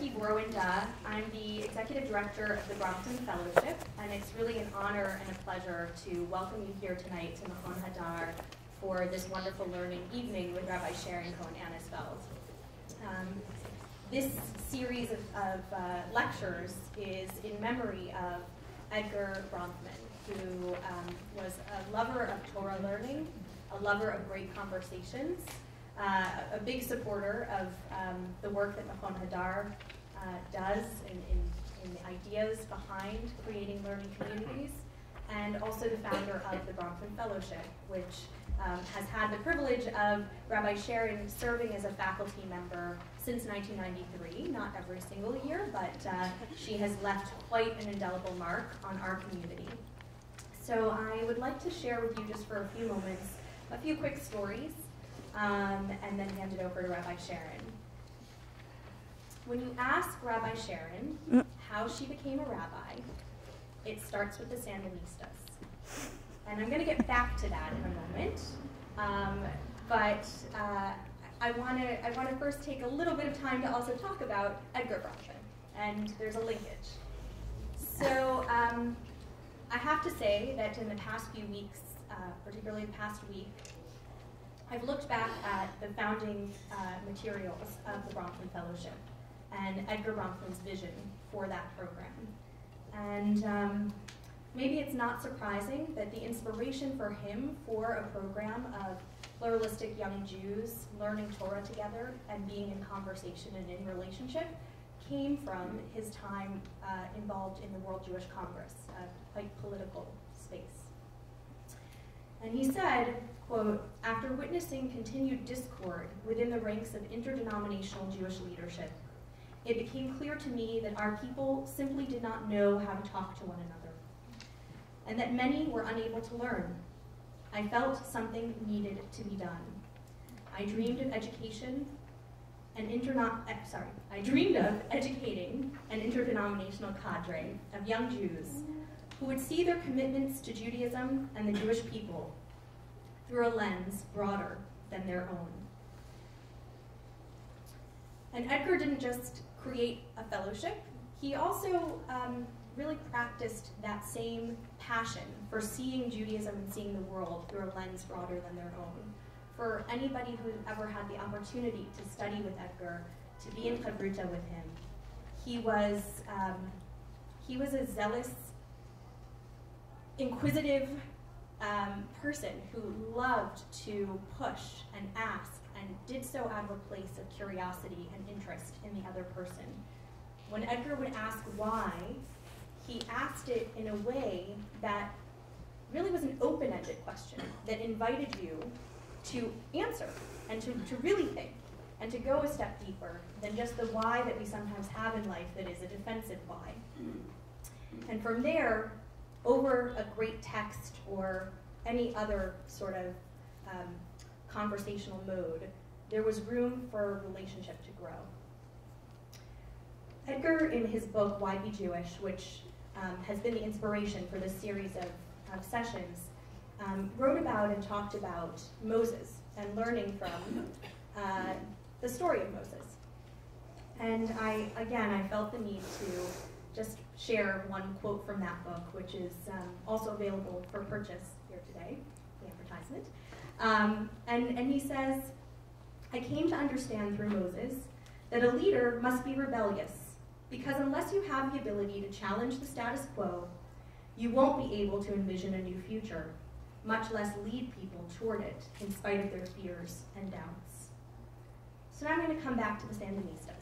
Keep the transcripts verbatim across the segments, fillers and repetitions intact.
Becky Borwinda. I'm the Executive Director of the Brompton Fellowship, and it's really an honor and a pleasure to welcome you here tonight to Mechon Hadar for this wonderful learning evening with Rabbi Sharon Cohen-Anisfeld. Um, this series of, of uh, lectures is in memory of Edgar Bronfman, who um, was a lover of Torah learning, a lover of great conversations, uh, a big supporter of um, the work that Mechon Hadar uh, does in, in, in the ideas behind creating learning communities, and also the founder of the Brompton Fellowship, which um, has had the privilege of Rabbi Sharon serving as a faculty member since nineteen ninety-three, not every single year, but uh, she has left quite an indelible mark on our community. So I would like to share with you just for a few moments a few quick stories, um, and then hand it over to Rabbi Sharon. When you ask Rabbi Sharon how she became a rabbi, it starts with the Sandinistas. And I'm going to get back to that in a moment, um, but uh, I want to I want to first take a little bit of time to also talk about Edgar Bronfman, and there's a linkage. So um, I have to say that in the past few weeks, uh, particularly the past week, I've looked back at the founding uh, materials of the Brompton Fellowship and Edgar Bronfman's vision for that program. And um, maybe it's not surprising that the inspiration for him for a program of pluralistic young Jews learning Torah together and being in conversation and in relationship came from his time uh, involved in the World Jewish Congress, a quite political space. And he said, quote, "After witnessing continued discord within the ranks of interdenominational Jewish leadership, it became clear to me that our people simply did not know how to talk to one another, and that many were unable to learn. I felt something needed to be done. I dreamed of education and interno- eh, sorry, I dreamed of educating an interdenominational cadre of young Jews who would see their commitments to Judaism and the Jewish people through a lens broader than their own." And Edgar didn't just create a fellowship, he also um, really practiced that same passion for seeing Judaism and seeing the world through a lens broader than their own. For anybody who ever had the opportunity to study with Edgar, to be in Chavruta with him, he was, um, he was a zealous, inquisitive um, person who loved to push and ask, and did so out of a place of curiosity and interest in the other person. When Edgar would ask why, he asked it in a way that really was an open-ended question that invited you to answer and to, to really think and to go a step deeper than just the why that we sometimes have in life that is a defensive why. And from there, over a great text or any other sort of um, conversational mode, there was room for relationship to grow. Edgar, in his book, Why Be Jewish, which um, has been the inspiration for this series of, of sessions, um, wrote about and talked about Moses and learning from uh, the story of Moses. And I, again, I felt the need to just share one quote from that book, which is um, also available for purchase here today, the advertisement. Um, and, and he says, "I came to understand through Moses that a leader must be rebellious, because unless you have the ability to challenge the status quo, you won't be able to envision a new future, much less lead people toward it in spite of their fears and doubts." So now I'm going to come back to the Sandinistas.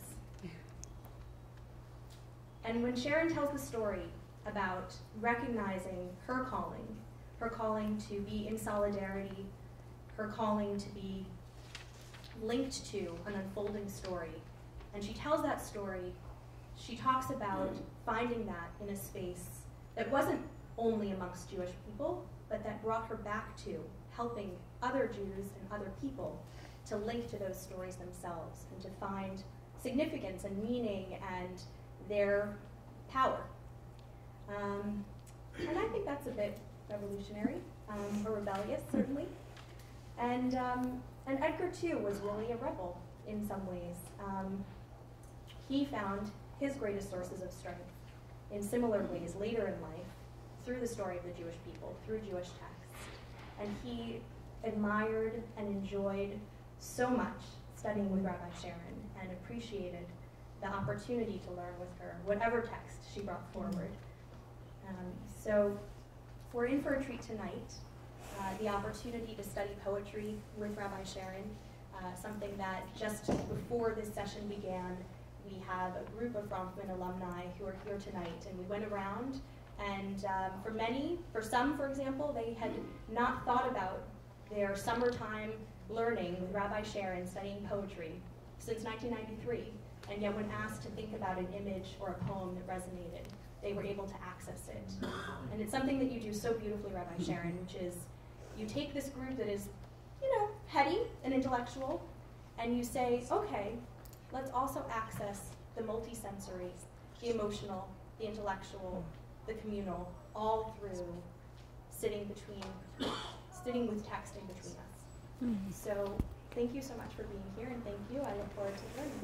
And when Sharon tells the story about recognizing her calling, her calling to be in solidarity, her calling to be linked to an unfolding story, and she tells that story, she talks about finding that in a space that wasn't only amongst Jewish people, but that brought her back to helping other Jews and other people to link to those stories themselves and to find significance and meaning and their power. Um, and I think that's a bit revolutionary, um, or rebellious, certainly. And, um, and Edgar, too, was really a rebel in some ways. Um, he found his greatest sources of strength in similar ways later in life through the story of the Jewish people, through Jewish texts. And he admired and enjoyed so much studying with Rabbi Sharon and appreciated the opportunity to learn with her, whatever text she brought forward. Um, so we're in for a treat tonight, uh, the opportunity to study poetry with Rabbi Sharon, uh, something that just before this session began, we have a group of Bronfman alumni who are here tonight, and we went around, and um, for many, for some, for example, they had not thought about their summertime learning with Rabbi Sharon studying poetry since nineteen ninety-three, and yet when asked to think about an image or a poem that resonated, they were able to access it. And it's something that you do so beautifully, Rabbi Sharon, which is you take this group that is, you know, heady and intellectual, and you say, okay, let's also access the multisensory, the emotional, the intellectual, the communal, all through sitting between, sitting with text in between us. Mm-hmm. So thank you so much for being here, and thank you. I look forward to learning.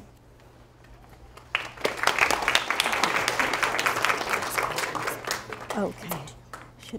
Okay. Should,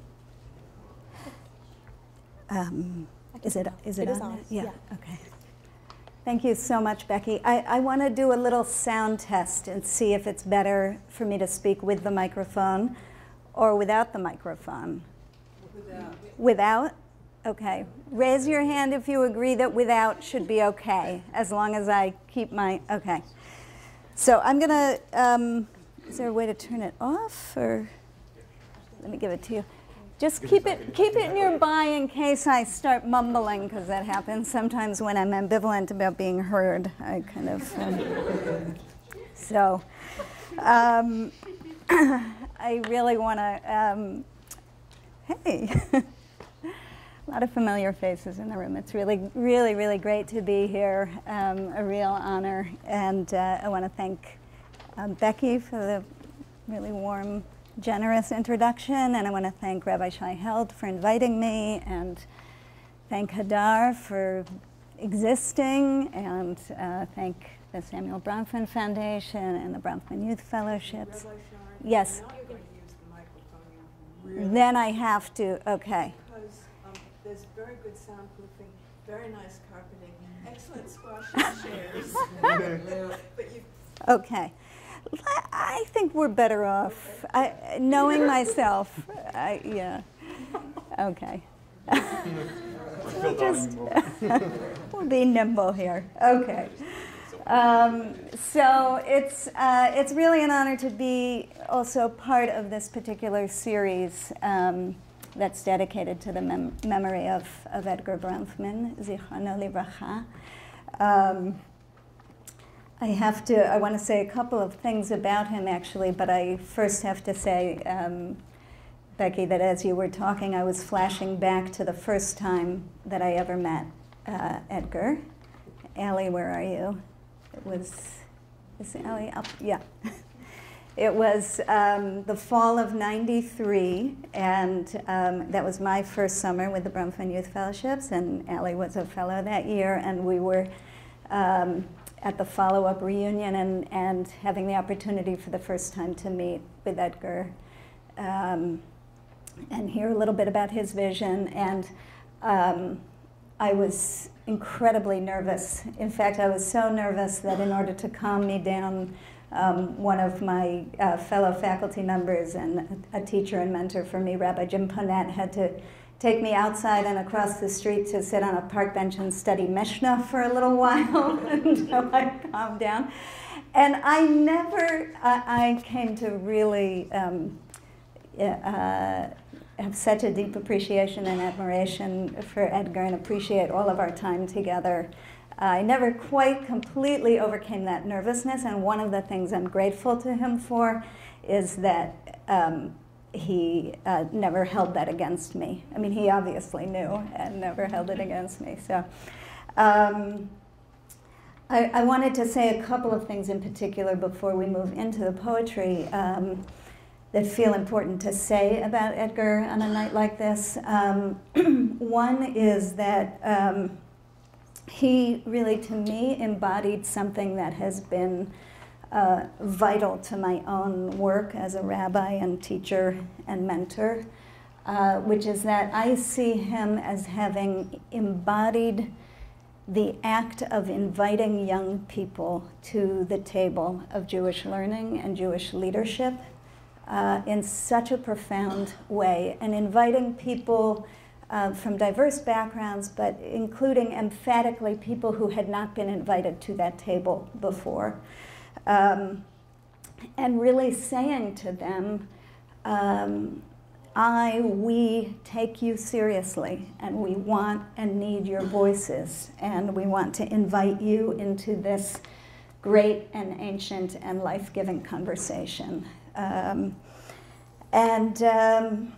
um, is it, is it, it on? Is on. Yeah. yeah. Okay. Thank you so much, Becky. I, I want to do a little sound test and see if it's better for me to speak with the microphone or without the microphone. Without. Without? Okay. Raise your hand if you agree that without should be okay, as long as I keep my, okay. So I'm going to, um, is there a way to turn it off, or let me give it to you. Just keep it, keep it nearby in case I start mumbling, because that happens sometimes when I'm ambivalent about being heard. I kind of, um, so um, I really want to, um, hey, a lot of familiar faces in the room. It's really, really, really great to be here, um, a real honor. And uh, I want to thank um, Becky for the really warm, generous introduction, and I want to thank Rabbi Shai Held for inviting me, and thank Hadar for existing, and uh, thank the Samuel Bronfman Foundation and the Bronfman Youth Fellowships. Rabbi Shai, yes. now you're going to use the microphone. Really then I have to, okay. Because um, there's very good soundproofing, very nice carpeting, excellent squash chairs. But you Okay. I think we're better off. I, knowing myself, I, yeah. Okay. we'll just we'll be nimble here. Okay. Um, so it's uh, it's really an honor to be also part of this particular series um, that's dedicated to the mem memory of of Edgar Bronfman, Zichrono Livracha. Um, I have to, I want to say a couple of things about him, actually, but I first have to say, um, Becky, that as you were talking, I was flashing back to the first time that I ever met uh, Edgar. Allie, where are you? It was, is Allie up? Yeah. It was um, the fall of ninety-three, and um, that was my first summer with the Bronfman Youth Fellowships, and Allie was a fellow that year, and we were um, at the follow-up reunion and, and having the opportunity for the first time to meet with Edgar um, and hear a little bit about his vision. And um, I was incredibly nervous. In fact, I was so nervous that in order to calm me down, um, one of my uh, fellow faculty members and a teacher and mentor for me, Rabbi Jim Ponette, had to take me outside and across the street to sit on a park bench and study Mishnah for a little while until I calmed down. And I never, I, I came to really um, uh, have such a deep appreciation and admiration for Edgar and appreciate all of our time together. I never quite completely overcame that nervousness, and one of the things I'm grateful to him for is that um, he uh, never held that against me. I mean, he obviously knew and never held it against me. So um, I, I wanted to say a couple of things in particular before we move into the poetry um, that feel important to say about Edgar on a night like this. Um, one is that um, he really, to me, embodied something that has been uh, vital to my own work as a rabbi and teacher and mentor, uh, which is that I see him as having embodied the act of inviting young people to the table of Jewish learning and Jewish leadership uh, in such a profound way, and inviting people uh, from diverse backgrounds, but including emphatically people who had not been invited to that table before, um, and really saying to them, um, I, we take you seriously, and we want and need your voices, and we want to invite you into this great and ancient and life-giving conversation. Um, and, um,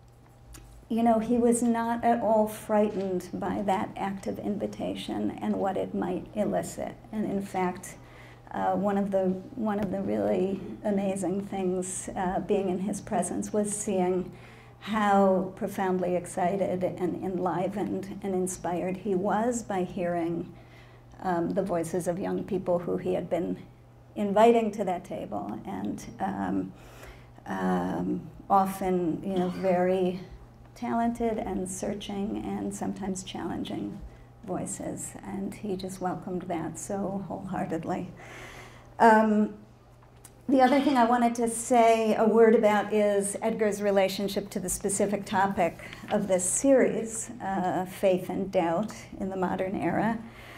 you know, he was not at all frightened by that act of invitation and what it might elicit. And in fact, uh, one of the, one of the really amazing things uh, being in his presence was seeing how profoundly excited and enlivened and inspired he was by hearing um, the voices of young people who he had been inviting to that table, and um, um, often, you know, very talented and searching and sometimes challenging voices, and he just welcomed that so wholeheartedly. Um, The other thing I wanted to say a word about is Edgar's relationship to the specific topic of this series, uh, faith and doubt in the modern era.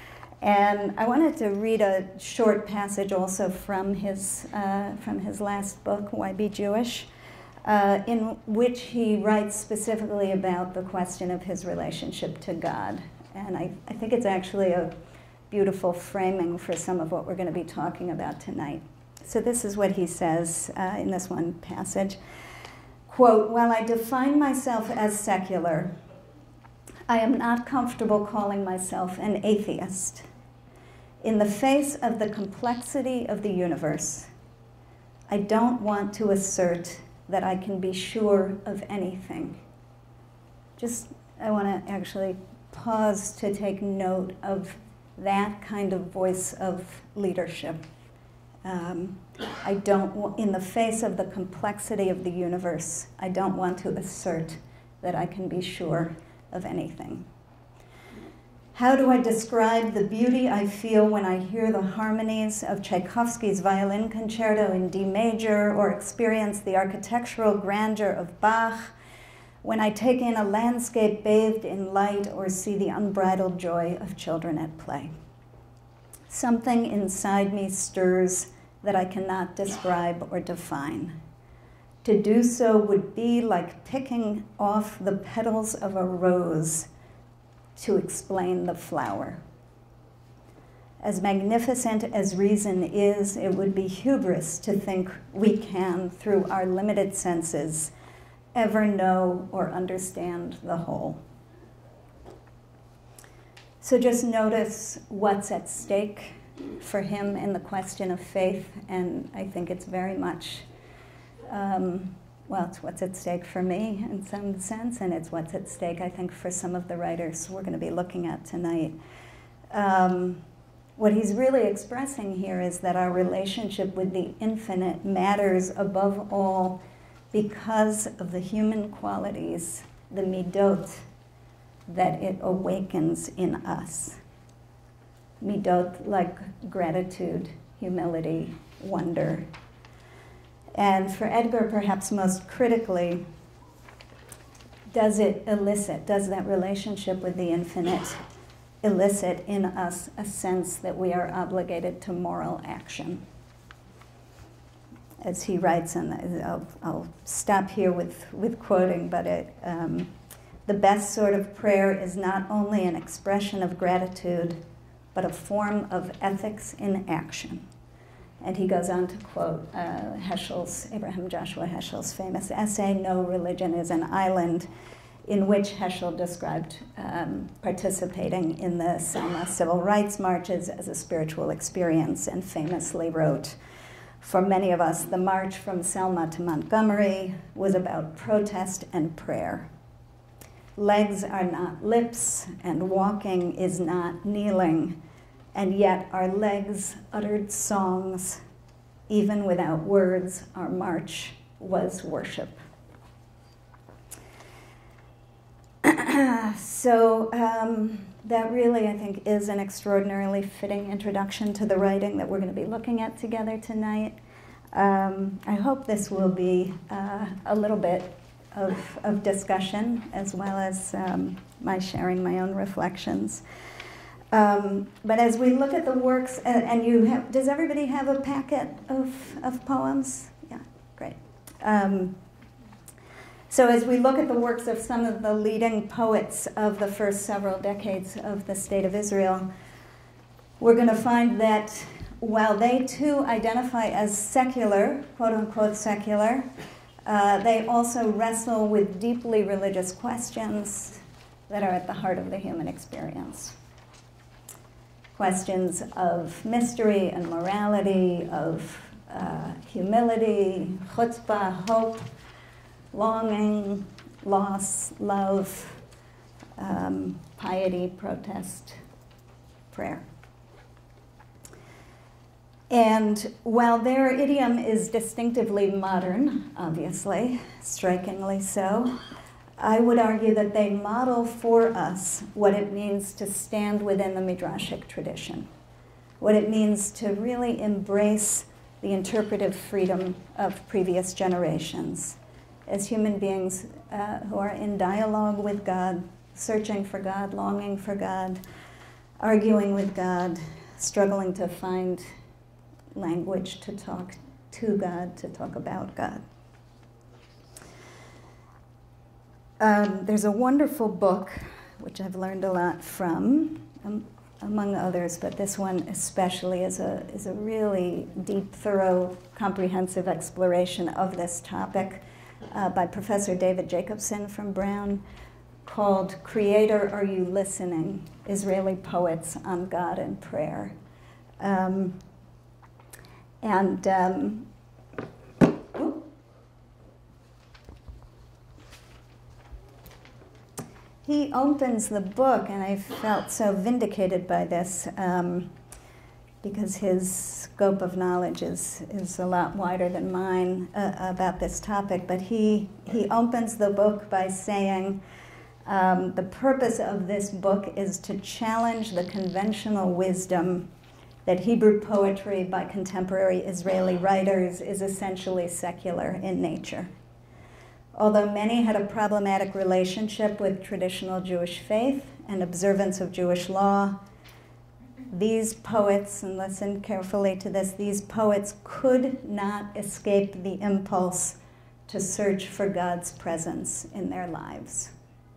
And I wanted to read a short passage also from his, uh, from his last book, Why Be Jewish, uh, in which he writes specifically about the question of his relationship to God. And I, I think it's actually a beautiful framing for some of what we're going to be talking about tonight. So this is what he says uh, in this one passage. Quote, while I define myself as secular, I am not comfortable calling myself an atheist. In the face of the complexity of the universe, I don't want to assert that I can be sure of anything. Just, I want to actually pause to take note of that kind of voice of leadership. Um, I don't, in the face of the complexity of the universe, I don't want to assert that I can be sure of anything. How do I describe the beauty I feel when I hear the harmonies of Tchaikovsky's violin concerto in D major, or experience the architectural grandeur of Bach, when I take in a landscape bathed in light or see the unbridled joy of children at play? Something inside me stirs that I cannot describe or define. To do so would be like picking off the petals of a rose to explain the flower. As magnificent as reason is, it would be hubris to think we can, through our limited senses, ever know or understand the whole. So just notice what's at stake for him in the question of faith, and I think it's very much, um, well, it's what's at stake for me in some sense, and it's what's at stake, I think, for some of the writers we're going to be looking at tonight. Um, what he's really expressing here is that our relationship with the infinite matters above all because of the human qualities, the midot, that it awakens in us. Midot like gratitude, humility, wonder. And for Edgar, perhaps most critically, does it elicit, does that relationship with the infinite elicit in us a sense that we are obligated to moral action? As he writes, and I'll, I'll stop here with, with quoting, but it, um, the best sort of prayer is not only an expression of gratitude, but a form of ethics in action. And he goes on to quote uh, Heschel's, Abraham Joshua Heschel's famous essay, No Religion is an Island, in which Heschel described um, participating in the Selma civil rights marches as a spiritual experience, and famously wrote, for many of us, the march from Selma to Montgomery was about protest and prayer. Legs are not lips, and walking is not kneeling, and yet our legs uttered songs even without words, our march was worship. So um, that really, I think, is an extraordinarily fitting introduction to the writing that we're going to be looking at together tonight. Um, I hope this will be uh, a little bit of, of discussion, as well as um, my sharing my own reflections. Um, but as we look at the works, and, and you have, does everybody have a packet of, of poems? Yeah, great. Um, so as we look at the works of some of the leading poets of the first several decades of the State of Israel, we're going to find that while they too identify as secular, quote unquote secular, uh, they also wrestle with deeply religious questions that are at the heart of the human experience. Questions of mystery and morality, of uh, humility, chutzpah, hope, longing, loss, love, um, piety, protest, prayer. And while their idiom is distinctively modern, obviously, strikingly so, I would argue that they model for us what it means to stand within the Midrashic tradition, what it means to really embrace the interpretive freedom of previous generations as human beings uh, who are in dialogue with God, searching for God, longing for God, arguing with God, struggling to find language to talk to God, to talk about God. Um, there's a wonderful book, which I've learned a lot from, um, among others, but this one especially is a, is a really deep, thorough, comprehensive exploration of this topic uh, by Professor David Jacobson from Brown, called Creator, Are You Listening? Israeli Poets on God and Prayer. Um, and um, he opens the book, and I felt so vindicated by this um, because his scope of knowledge is, is a lot wider than mine uh, about this topic. But he, he opens the book by saying, um, the purpose of this book is to challenge the conventional wisdom that Hebrew poetry by contemporary Israeli writers is essentially secular in nature. Although many had a problematic relationship with traditional Jewish faith and observance of Jewish law, these poets, and listen carefully to this, these poets could not escape the impulse to search for God's presence in their lives.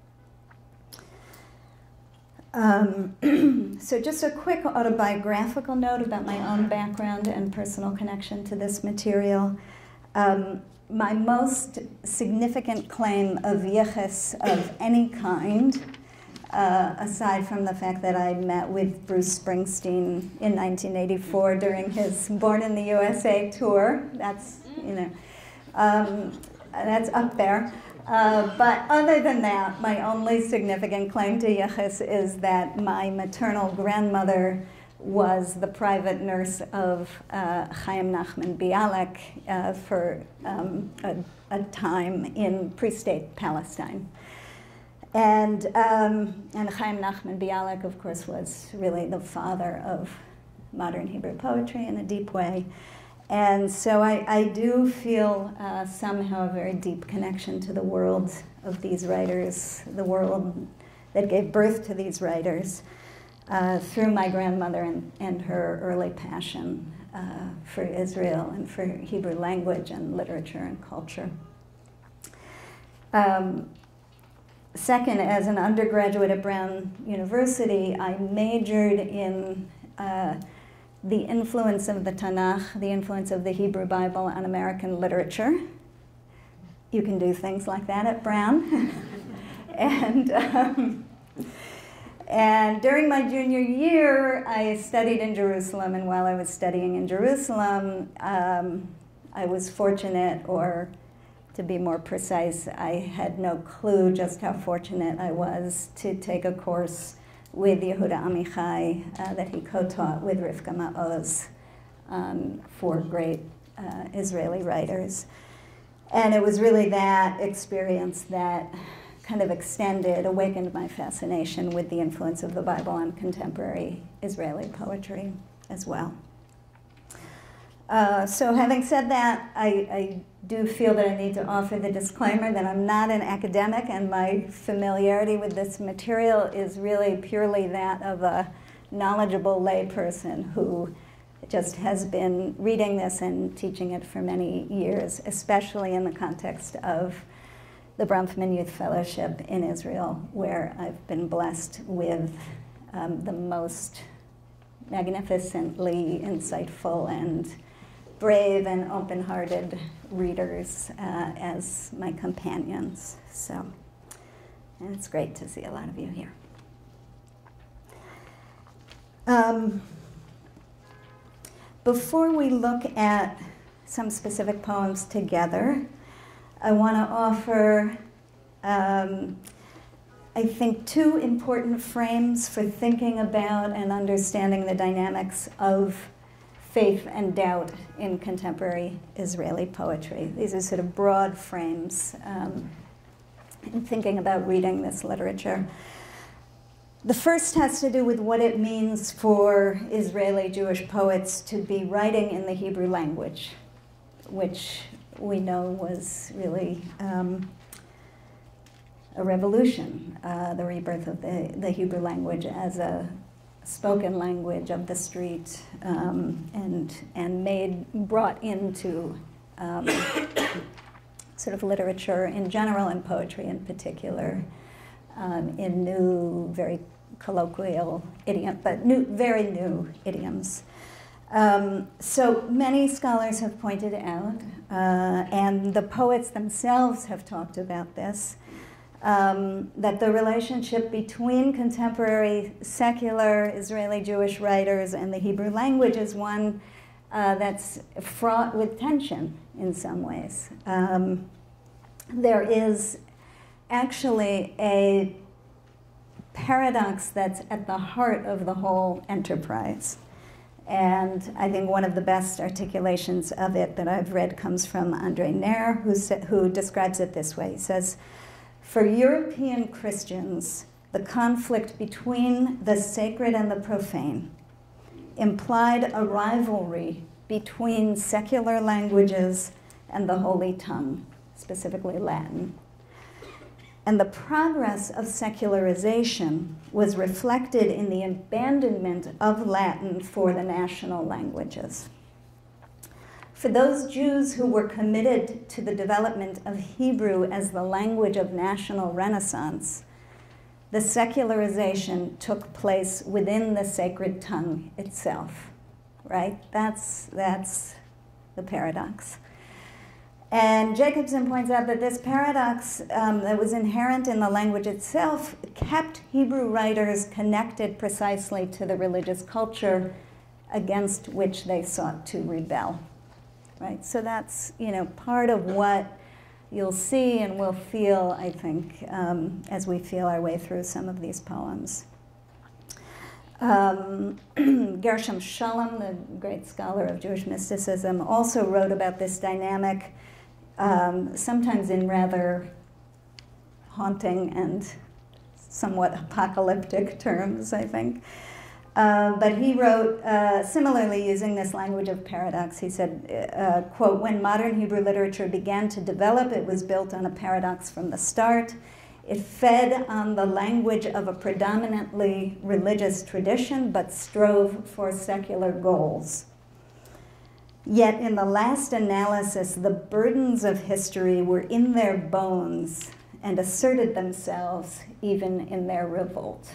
Um, so just a quick autobiographical note about my own background and personal connection to this material. Um, My most significant claim of yichus of any kind, uh, aside from the fact that I met with Bruce Springsteen in nineteen eighty-four during his Born in the U S A tour, that's, you know, um, that's up there. Uh, but other than that, my only significant claim to yichus is that my maternal grandmother was the private nurse of uh, Chaim Nachman Bialik uh, for um, a, a time in pre-state Palestine. And, um, and Chaim Nachman Bialik, of course, was really the father of modern Hebrew poetry in a deep way. And so I, I do feel uh, somehow a very deep connection to the world of these writers, the world that gave birth to these writers. Uh, through my grandmother and, and her early passion uh, for Israel and for Hebrew language and literature and culture. Um, second, as an undergraduate at Brown University, I majored in uh, the influence of the Tanakh, the influence of the Hebrew Bible on American literature. You can do things like that at Brown. and um, And during my junior year, I studied in Jerusalem, and while I was studying in Jerusalem, um, I was fortunate, or to be more precise, I had no clue just how fortunate I was to take a course with Yehuda Amichai uh, that he co-taught with Rivka Ma'oz on four great uh, Israeli writers. And it was really that experience that kind of extended, awakened my fascination with the influence of the Bible on contemporary Israeli poetry as well. Uh, so having said that, I, I do feel that I need to offer the disclaimer that I'm not an academic, and my familiarity with this material is really purely that of a knowledgeable layperson who just has been reading this and teaching it for many years, especially in the context of the Bronfman Youth Fellowship in Israel, where I've been blessed with um, the most magnificently insightful and brave and open-hearted readers uh, as my companions. So, and it's great to see a lot of you here. Um, before we look at some specific poems together, I want to offer, um, I think, two important frames for thinking about and understanding the dynamics of faith and doubt in contemporary Israeli poetry. These are sort of broad frames um, in thinking about reading this literature. The first has to do with what it means for Israeli Jewish poets to be writing in the Hebrew language, which we know was really um, a revolution, uh, the rebirth of the, the Hebrew language as a spoken language of the street, um, and and made brought into um, sort of literature in general and poetry in particular, um, in new, very colloquial idiom, but new, very new idioms. Um, so many scholars have pointed out, uh, and the poets themselves have talked about this, Um, that the relationship between contemporary secular Israeli Jewish writers and the Hebrew language is one uh, that's fraught with tension in some ways. Um, there is actually a paradox that's at the heart of the whole enterprise. And I think one of the best articulations of it that I've read comes from Andre Nair, who, sa- who describes it this way. He says, "For European Christians, the conflict between the sacred and the profane implied a rivalry between secular languages and the holy tongue, specifically Latin. And the progress of secularization was reflected in the abandonment of Latin for the national languages. For those Jews who were committed to the development of Hebrew as the language of national renaissance, the secularization took place within the sacred tongue itself," right? That's, that's the paradox. And Jacobson points out that this paradox um, that was inherent in the language itself kept Hebrew writers connected precisely to the religious culture against which they sought to rebel. Right, so that's, you know, part of what you'll see and will feel, I think, um, as we feel our way through some of these poems. Um, Gershom Scholem, the great scholar of Jewish mysticism, also wrote about this dynamic, um, sometimes in rather haunting and somewhat apocalyptic terms, I think. Uh, but he wrote, uh, similarly using this language of paradox, he said, uh, quote, "When modern Hebrew literature began to develop, it was built on a paradox from the start. It fed on the language of a predominantly religious tradition, but strove for secular goals. Yet in the last analysis, the burdens of history were in their bones and asserted themselves even in their revolt."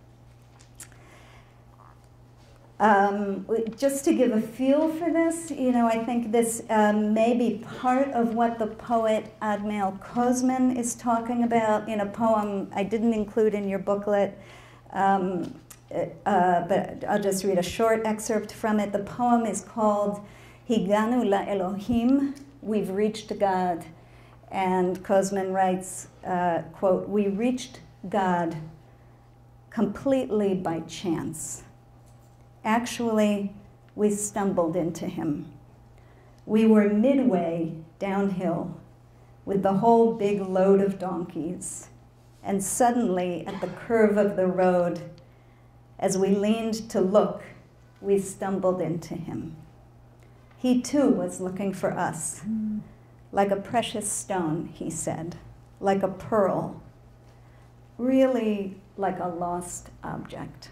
Um, just to give a feel for this, you know, I think this um, may be part of what the poet Admael Kozman is talking about in a poem I didn't include in your booklet, um, uh, but I'll just read a short excerpt from it. The poem is called Higanu LaElohim, We've Reached God. And Kozman writes, uh, quote, "We reached God completely by chance. Actually, we stumbled into him. We were midway downhill with the whole big load of donkeys, and suddenly at the curve of the road, as we leaned to look, we stumbled into him. He too was looking for us, mm. like a precious stone, he said, like a pearl, really like a lost object.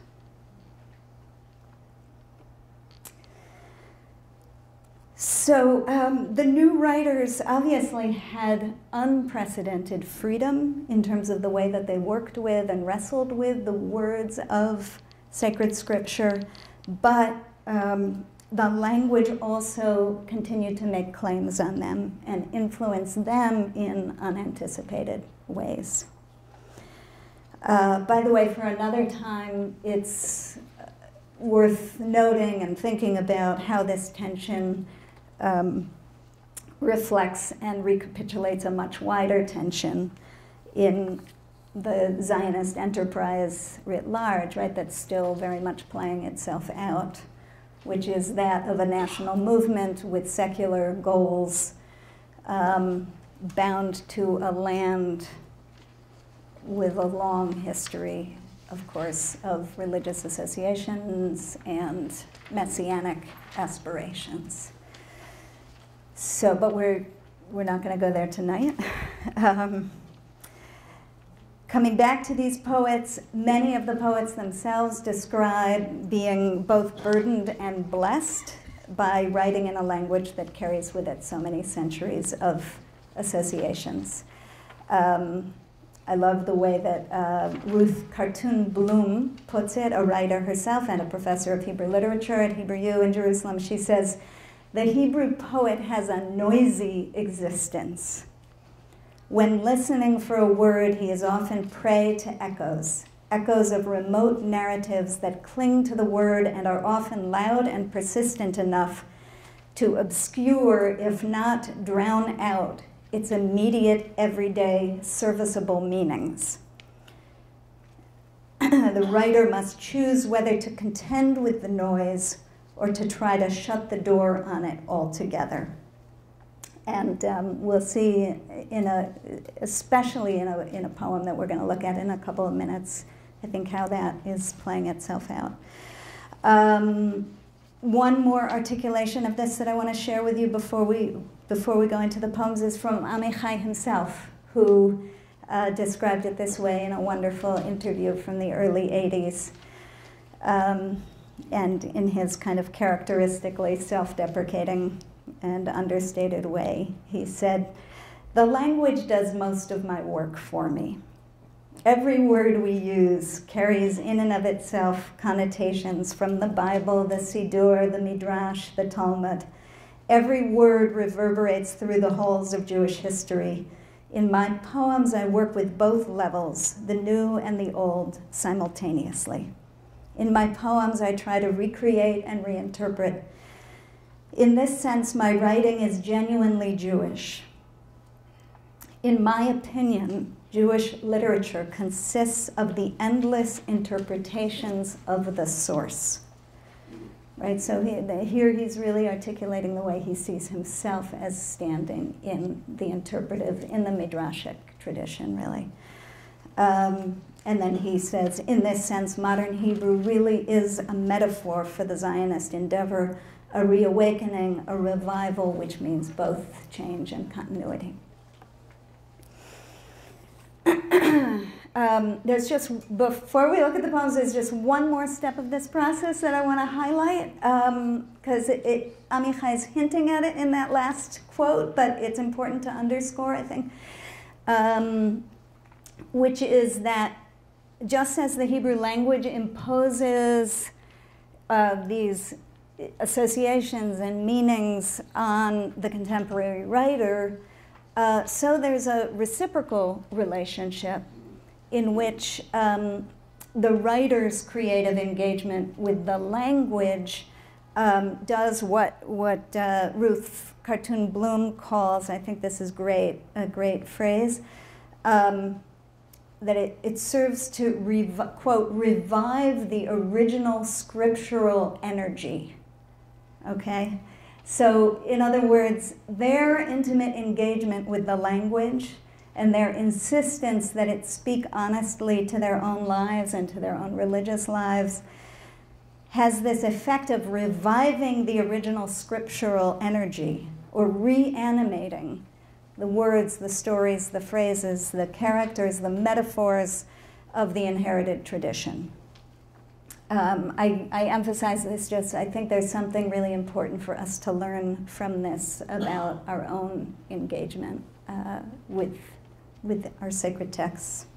So um, the new writers obviously had unprecedented freedom in terms of the way that they worked with and wrestled with the words of sacred scripture, but um, the language also continued to make claims on them and influence them in unanticipated ways. Uh, by the way, for another time, it's worth noting and thinking about how this tension Um, reflects and recapitulates a much wider tension in the Zionist enterprise writ large, right, that's still very much playing itself out, which is that of a national movement with secular goals um, bound to a land with a long history, of course, of religious associations and messianic aspirations. So, but we're, we're not going to go there tonight. um, coming back to these poets, many of the poets themselves describe being both burdened and blessed by writing in a language that carries with it so many centuries of associations. Um, I love the way that uh, Ruth Cartoon Bloom puts it, a writer herself and a professor of Hebrew literature at Hebrew U in Jerusalem. She says, "The Hebrew poet has a noisy existence. When listening for a word, he is often prey to echoes, echoes of remote narratives that cling to the word and are often loud and persistent enough to obscure, if not drown out, its immediate, everyday, serviceable meanings. The writer must choose whether to contend with the noise or to try to shut the door on it altogether." And um, we'll see, in a, especially in a, in a poem that we're going to look at in a couple of minutes, I think how that is playing itself out. Um, one more articulation of this that I want to share with you before we, before we go into the poems is from Amichai himself, who uh, described it this way in a wonderful interview from the early eighties. Um, and in his kind of characteristically self-deprecating and understated way, he said, "The language does most of my work for me. Every word we use carries in and of itself connotations from the Bible, the Siddur, the Midrash, the Talmud. Every word reverberates through the halls of Jewish history. In my poems, I work with both levels, the new and the old, simultaneously. In my poems, I try to recreate and reinterpret. In this sense, my writing is genuinely Jewish. In my opinion, Jewish literature consists of the endless interpretations of the source." Right, so he, the, here he's really articulating the way he sees himself as standing in the interpretive, in the Midrashic tradition, really. Um, And then he says, in this sense, modern Hebrew really is a metaphor for the Zionist endeavor, a reawakening, a revival, which means both change and continuity. um, there's just, before we look at the poems, there's just one more step of this process that I want to highlight, because um, it, it, Amichai is hinting at it in that last quote, but it's important to underscore, I think, um, which is that just as the Hebrew language imposes uh, these associations and meanings on the contemporary writer, uh, so there's a reciprocal relationship in which um, the writer's creative engagement with the language um, does what, what uh, Ruth Cartoon Bloom calls, I think this is great, a great phrase, um, that it, it serves to, rev quote, revive the original scriptural energy, okay? So, in other words, their intimate engagement with the language and their insistence that it speak honestly to their own lives and to their own religious lives has this effect of reviving the original scriptural energy, or reanimating the words, the stories, the phrases, the characters, the metaphors of the inherited tradition. Um, I, I emphasize this just, I think there's something really important for us to learn from this about our own engagement uh, with, with our sacred texts.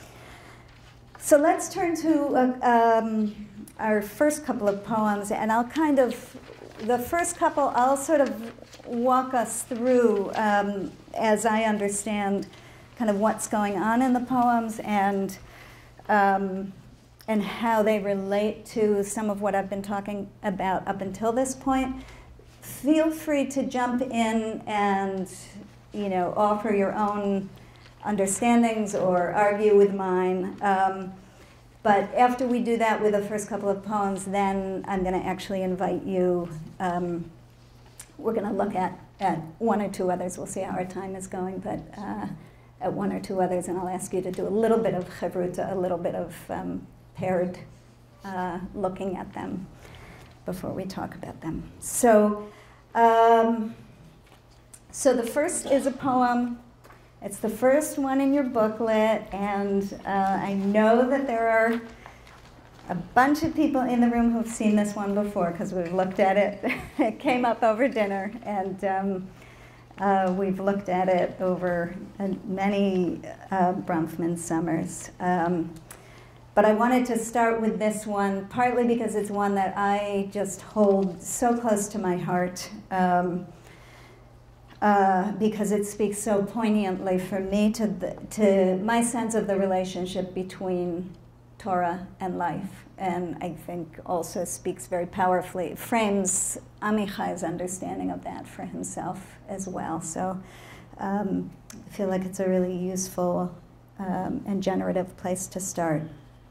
So let's turn to uh, um, our first couple of poems, and I'll kind of, the first couple, I'll sort of walk us through um, as I understand kind of what's going on in the poems and um, and how they relate to some of what I've been talking about up until this point. Feel free to jump in and, you know, offer your own understandings or argue with mine. Um, but after we do that with the first couple of poems, then I'm going to actually invite you. Um, we're going to look at, at one or two others. We'll see how our time is going, but uh, at one or two others, and I'll ask you to do a little bit of chevruta, a little bit of um, paired uh, looking at them before we talk about them. So, um, so the first is a poem. It's the first one in your booklet, and uh, I know that there are a bunch of people in the room who've seen this one before because we've looked at it. It came up over dinner, and um, uh, we've looked at it over uh, many uh, Bronfman summers. Um, But I wanted to start with this one, partly because it's one that I just hold so close to my heart, um, uh, because it speaks so poignantly for me to, the, to my sense of the relationship between Torah and life, and I think also speaks very powerfully, frames Amichai's understanding of that for himself as well. So um, I feel like it's a really useful um, and generative place to start.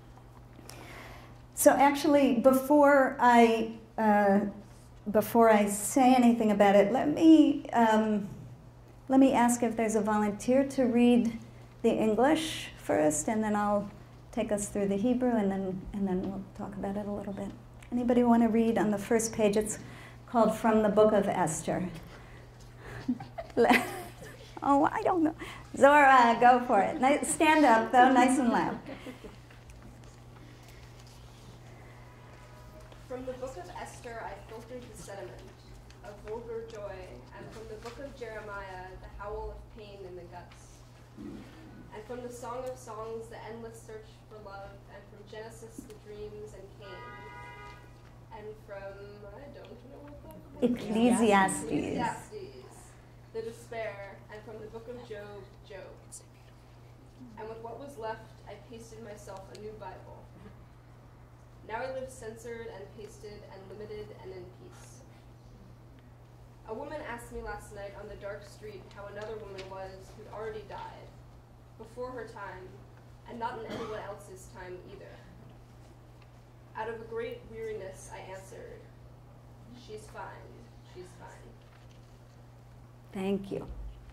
So actually, before I uh, before I say anything about it, let me um, let me ask if there's a volunteer to read the English first, and then I'll take us through the Hebrew, and then and then we'll talk about it a little bit. Anybody want to read on the first page? It's called From the Book of Esther. Oh, I don't know. Zora, go for it. Nice, stand up though, nice and loud. From the book of Esther, I filtered the sediment of vulgar joy, and from the book of Jeremiah, the howl of pain in the guts. And from the Song of Songs, the endless search for love, and from Genesis, the dreams and Cain. And from, I don't know what that was. Ecclesiastes. Ecclesiastes, the despair, and from the book of Job, Job. And with what was left, I pasted myself a new Bible. Now I live censored and pasted and limited and in peace. A woman asked me last night on the dark street how another woman was who'd already died, before her time, and not in anyone else's time either. Out of a great weariness, I answered, she's fine, she's fine. Thank you.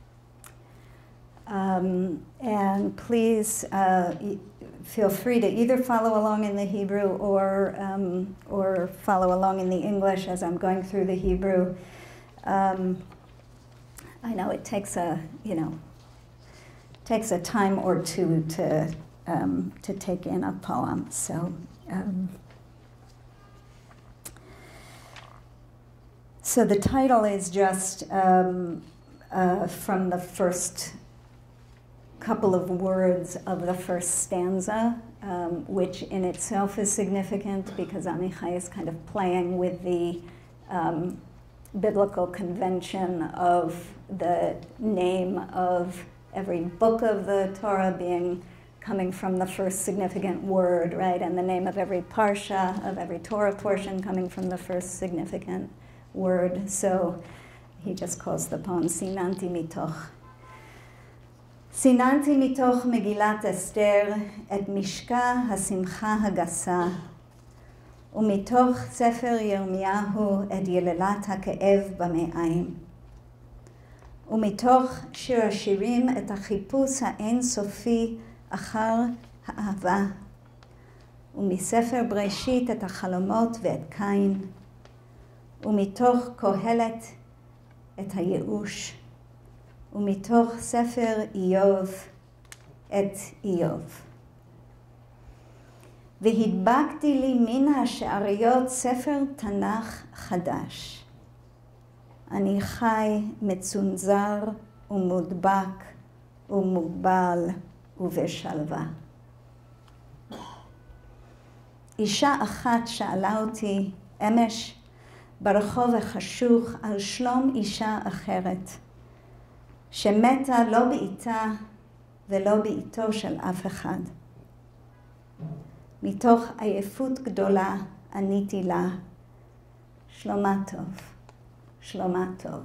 Um, and please uh, e feel free to either follow along in the Hebrew or um, or follow along in the English as I'm going through the Hebrew. Um, I know it takes a you know takes a time or two to um, to take in a poem. So um, so the title is just um, uh, from the first couple of words of the first stanza, um, which in itself is significant because Amichai is kind of playing with the um, biblical convention of the name of every book of the Torah being coming from the first significant word, right? And the name of every parsha, of every Torah portion coming from the first significant word. So he just calls the poem Sinanti Mitoch. סיננתי מתוך מגילת אסתר את משקע השמחה הגסה ומתוך ספר ירמיהו את יללת הכאב במעיים. ומתוך שיר השירים את החיפוש האינסופי אחר האהבה. ומספר בראשית את החלומות ואת קין. ומתוך קהלת את הייאוש. ומתוך ספר איוב את איוב. והדבקתי לי מן השעריות ספר תנ"ך חדש. אני חי מצונזר ומודבק ומוגבל ובשלווה. אישה אחת שאלה אותי אמש ברחוב החשוך על שלום אישה אחרת, שמתה לא בעיתה ולא בעיתו של אף אחד. מתוך עייפות גדולה עניתי לה, שלומה טוב, שלומה טוב.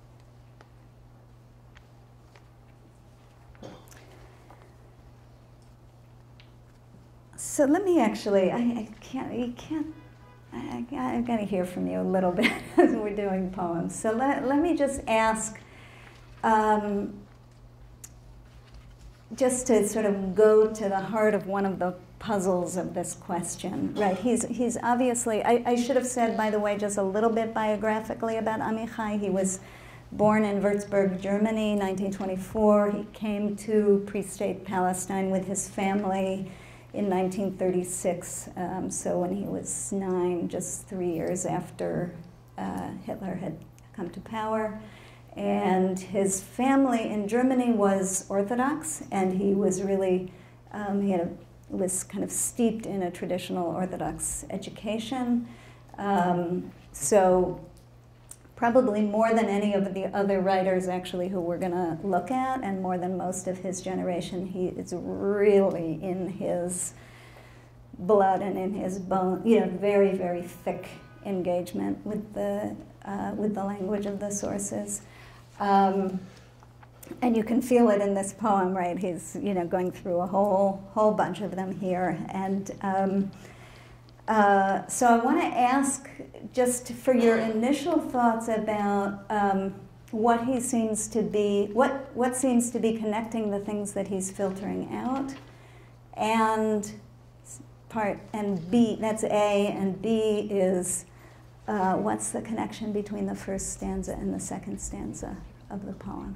So let me actually, I, I can't, you can't, I, I've got to hear from you a little bit as we're doing poems. So let, let me just ask, um, just to sort of go to the heart of one of the puzzles of this question, right? He's, he's obviously, I, I should have said, by the way, just a little bit biographically about Amichai. He was born in Würzburg, Germany, nineteen twenty-four. He came to pre-state Palestine with his family in nineteen thirty-six, um, so when he was nine, just three years after uh, Hitler had come to power. And his family in Germany was Orthodox, and he was really, um, he had a, was kind of steeped in a traditional Orthodox education. Um, so probably more than any of the other writers actually who we're going to look at, and more than most of his generation, he is really in his blood and in his bone, you know, very, very thick engagement with the, uh, with the language of the sources. Um, and you can feel it in this poem, right? He's, you know, going through a whole, whole bunch of them here. And um, uh, so I want to ask just for your initial thoughts about um, what he seems to be, what, what seems to be connecting the things that he's filtering out, and part, and B, that's A, and B is uh, what's the connection between the first stanza and the second stanza of the poem?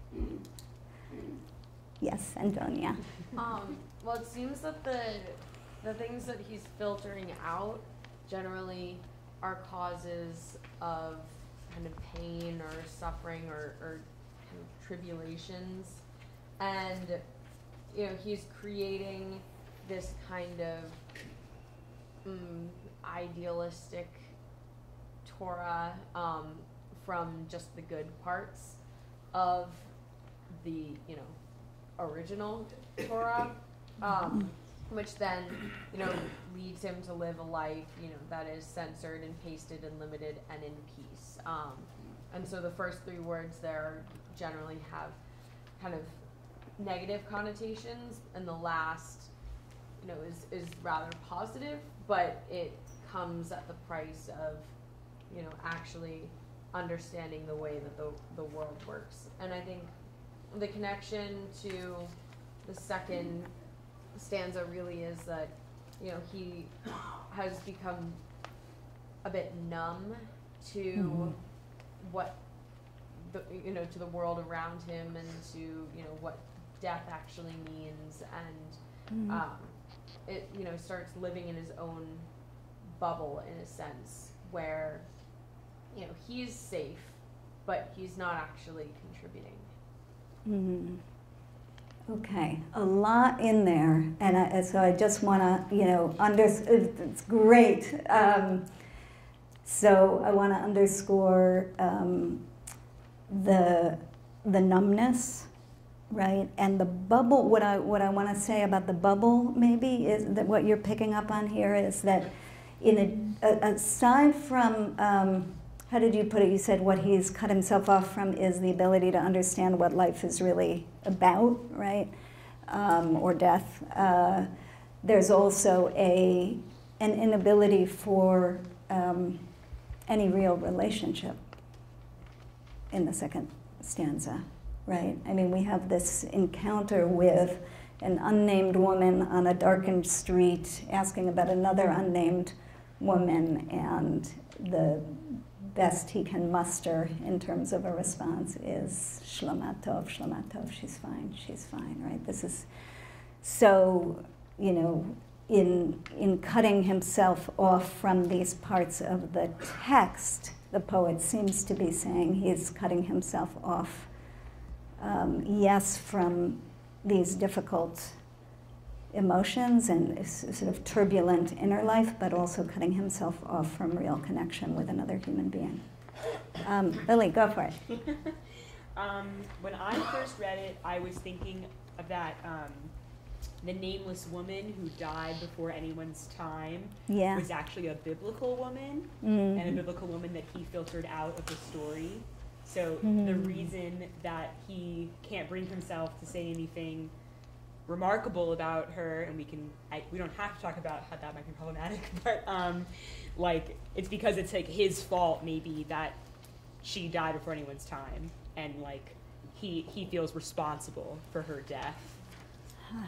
Yes, Antonia. Um, well, it seems that the the things that he's filtering out generally are causes of kind of pain or suffering or, or kind of tribulations, and you know he's creating this kind of mm, idealistic Torah um, from just the good parts of the you know original Torah, um, which then you know leads him to live a life you know that is censored and pasted and limited and in peace. Um, and so the first three words there generally have kind of negative connotations, and the last you know is is rather positive, but it comes at the price of you know actually understanding the way that the the world works. And I think the connection to the second stanza really is that you know he has become a bit numb to mm-hmm. what the you know to the world around him, and to you know what death actually means, and mm-hmm. um, it you know starts living in his own bubble in a sense where you know he's safe, but he's not actually contributing. Mm-hmm. Okay, a lot in there, and I, so I just want to, you know, under, it's great. Um, so I want to underscore um, the the numbness, right, and the bubble. What I what I want to say about the bubble maybe is that what you're picking up on here is that in a, a, aside from um, how did you put it? You said what he's cut himself off from is the ability to understand what life is really about, right? Um, or death. Uh, there's also a an inability for um, any real relationship in the second stanza, right? I mean, we have this encounter with an unnamed woman on a darkened street asking about another unnamed woman, and the best he can muster in terms of a response is Shlama Tov, Shlama Tov, she's fine, she's fine, right? This is so, you know, in, in cutting himself off from these parts of the text, the poet seems to be saying he's cutting himself off, um, yes, from these difficult emotions and sort of turbulent inner life, but also cutting himself off from real connection with another human being. Um, Lily, go for it. um, when I first read it, I was thinking of that um, the nameless woman who died before anyone's time yeah. was actually a biblical woman, mm-hmm. and a biblical woman that he filtered out of the story. So mm-hmm. the reason that he can't bring himself to say anything remarkable about her, and we can I, we don't have to talk about how that might be problematic, but um, like it's because it's like his fault maybe that she died before anyone's time, and like he he feels responsible for her death. Huh.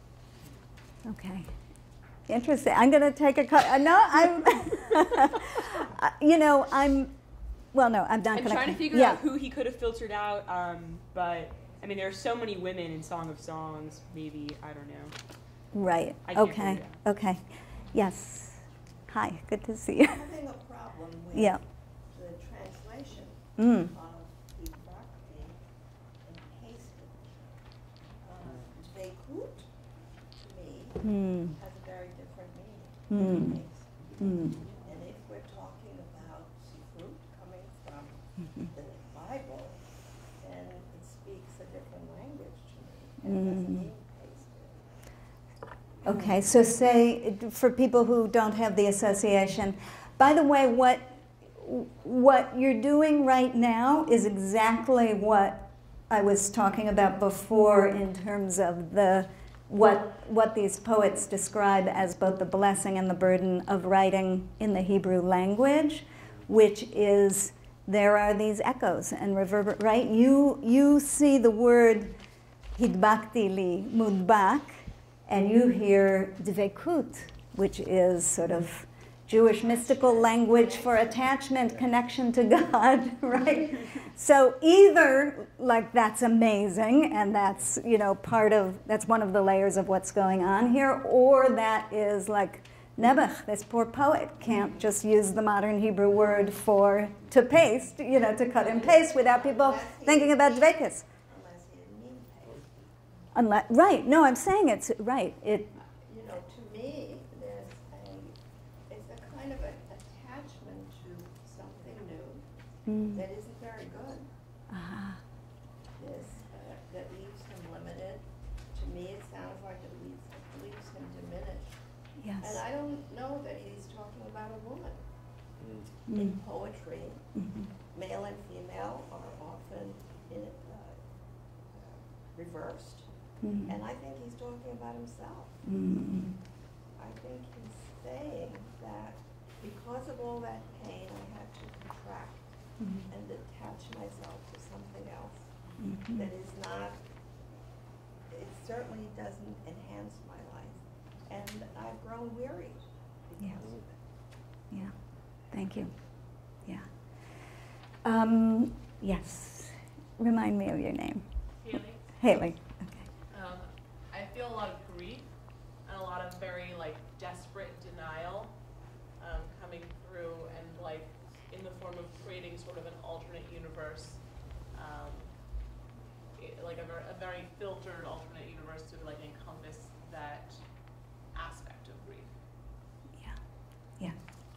Okay, interesting. I'm going to take a cut. Uh, no, I'm. you know, I'm. Well, no, I'm not I'm going trying to figure yeah. out who he could have filtered out, um, but. I mean, there are so many women in Song of Songs, maybe, I don't know. Right, I can't okay, figure it out. okay. Yes, hi, good to see you. I'm having a problem with yeah. the translation Mm. of the Bhakti and pasted. Uh, Dveikut, to me, Mm. has a very different meaning Mm. than pasted. Mm. And if we're talking about fruit coming from Mm-hmm. the Bible, then it speaks a different language to me. It doesn't Mm. mean pasted. Okay, so say, for people who don't have the association, by the way, what, what you're doing right now is exactly what I was talking about before in terms of the, what, what these poets describe as both the blessing and the burden of writing in the Hebrew language, which is, there are these echoes and reverber, right? You, you see the word hidbakti li, mudbak, and you hear dveikut, which is sort of Jewish mystical language for attachment, connection to God, right? So either, like, that's amazing, and that's, you know, part of, that's one of the layers of what's going on here, or that is like, Nebuch, this poor poet, can't just use the modern Hebrew word for to paste, you know, to cut and paste without people thinking about dveikus. Unless he didn't mean pasted. Unless, right, no, I'm saying it's, right, it, You know, to me, there's a, it's a kind of an attachment to something new mm, that isn't very good. ah, This, uh, that leaves him limited. To me, it sounds like it leaves, leaves him diminished. And yes. I don't know that he's talking about a woman. Mm, In poetry, mhm, male and female are often in, uh, reversed. mm, And I think he's talking about himself. mm, I think he's saying that because of all that pain, I had to contract mm, and detach myself to something else mhm. that is not, it certainly doesn't enhance my life. And I've grown weary because Yeah. of it. Yeah, thank you. Yeah. Um, yes, remind me of your name. Haley. Haley. Okay. Um, I feel a lot of grief and a lot of very like desperate denial um, coming through, and like in the form of creating sort of an alternate universe, um, it, like a, ver- a very filtered alternate universe to like encompass that aspect of grief. Yeah. Yeah.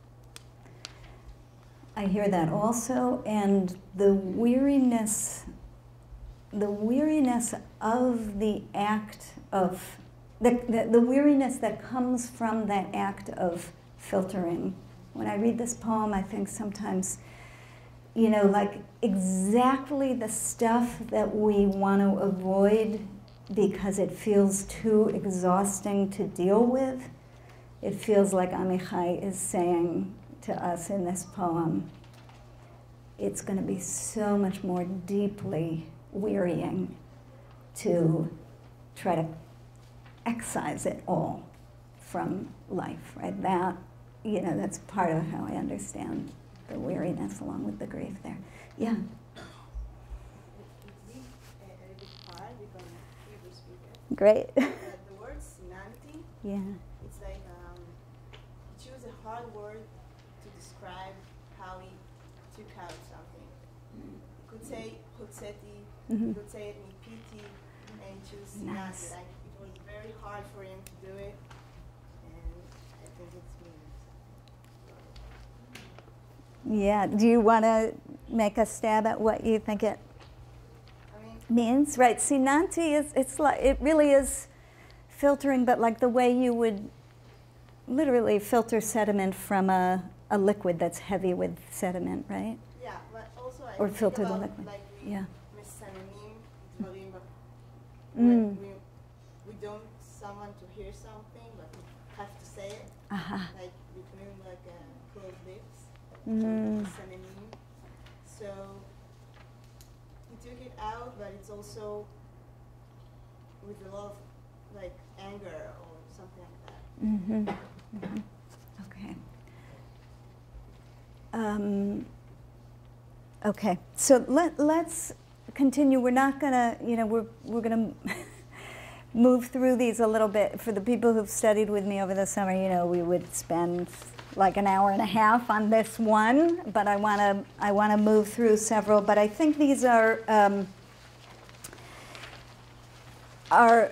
I hear that also, and the weariness, the weariness of the act of, the, the, the weariness that comes from that act of filtering. When I read this poem, I think sometimes, you know, like exactly the stuff that we want to avoid because it feels too exhausting to deal with it feels like Amichai is saying to us in this poem, it's going to be so much more deeply wearying to try to excise it all from life, right? That, you know, that's part of how I understand the weariness along with the grief there. Yeah? Great. Uh, the word sinanti, Yeah. it's like um, he chose a hard word to describe how he took out something. He could say hotseti, Mhm. he could say it nipiti, and choose sinanti. Nice. Like, it was very hard for him to do it, and I think it's meaning. Yeah. Do you want to make a stab at what you think it I mean, means? Right. Sinanti is, it's like, it really is filtering, but like the way you would literally filter sediment from a, a liquid that's heavy with sediment, right? yeah, but also I Or think filter the about, liquid. like, we Yeah. misananim, dvarim, but Mm. when we, we don't someone to hear something, but we have to say it. Aha. Like between like uh, closed lips, Mm. synonym. So he took it out, but it's also with a lot of like anger or something like that. Mm-hmm. Mm-hmm. Okay. Um, okay. So let let's continue. We're not gonna, you know, we're we're gonna move through these a little bit. For the people who've studied with me over the summer, you know, we would spend like an hour and a half on this one, but I want to I want to move through several. But I think these are um, are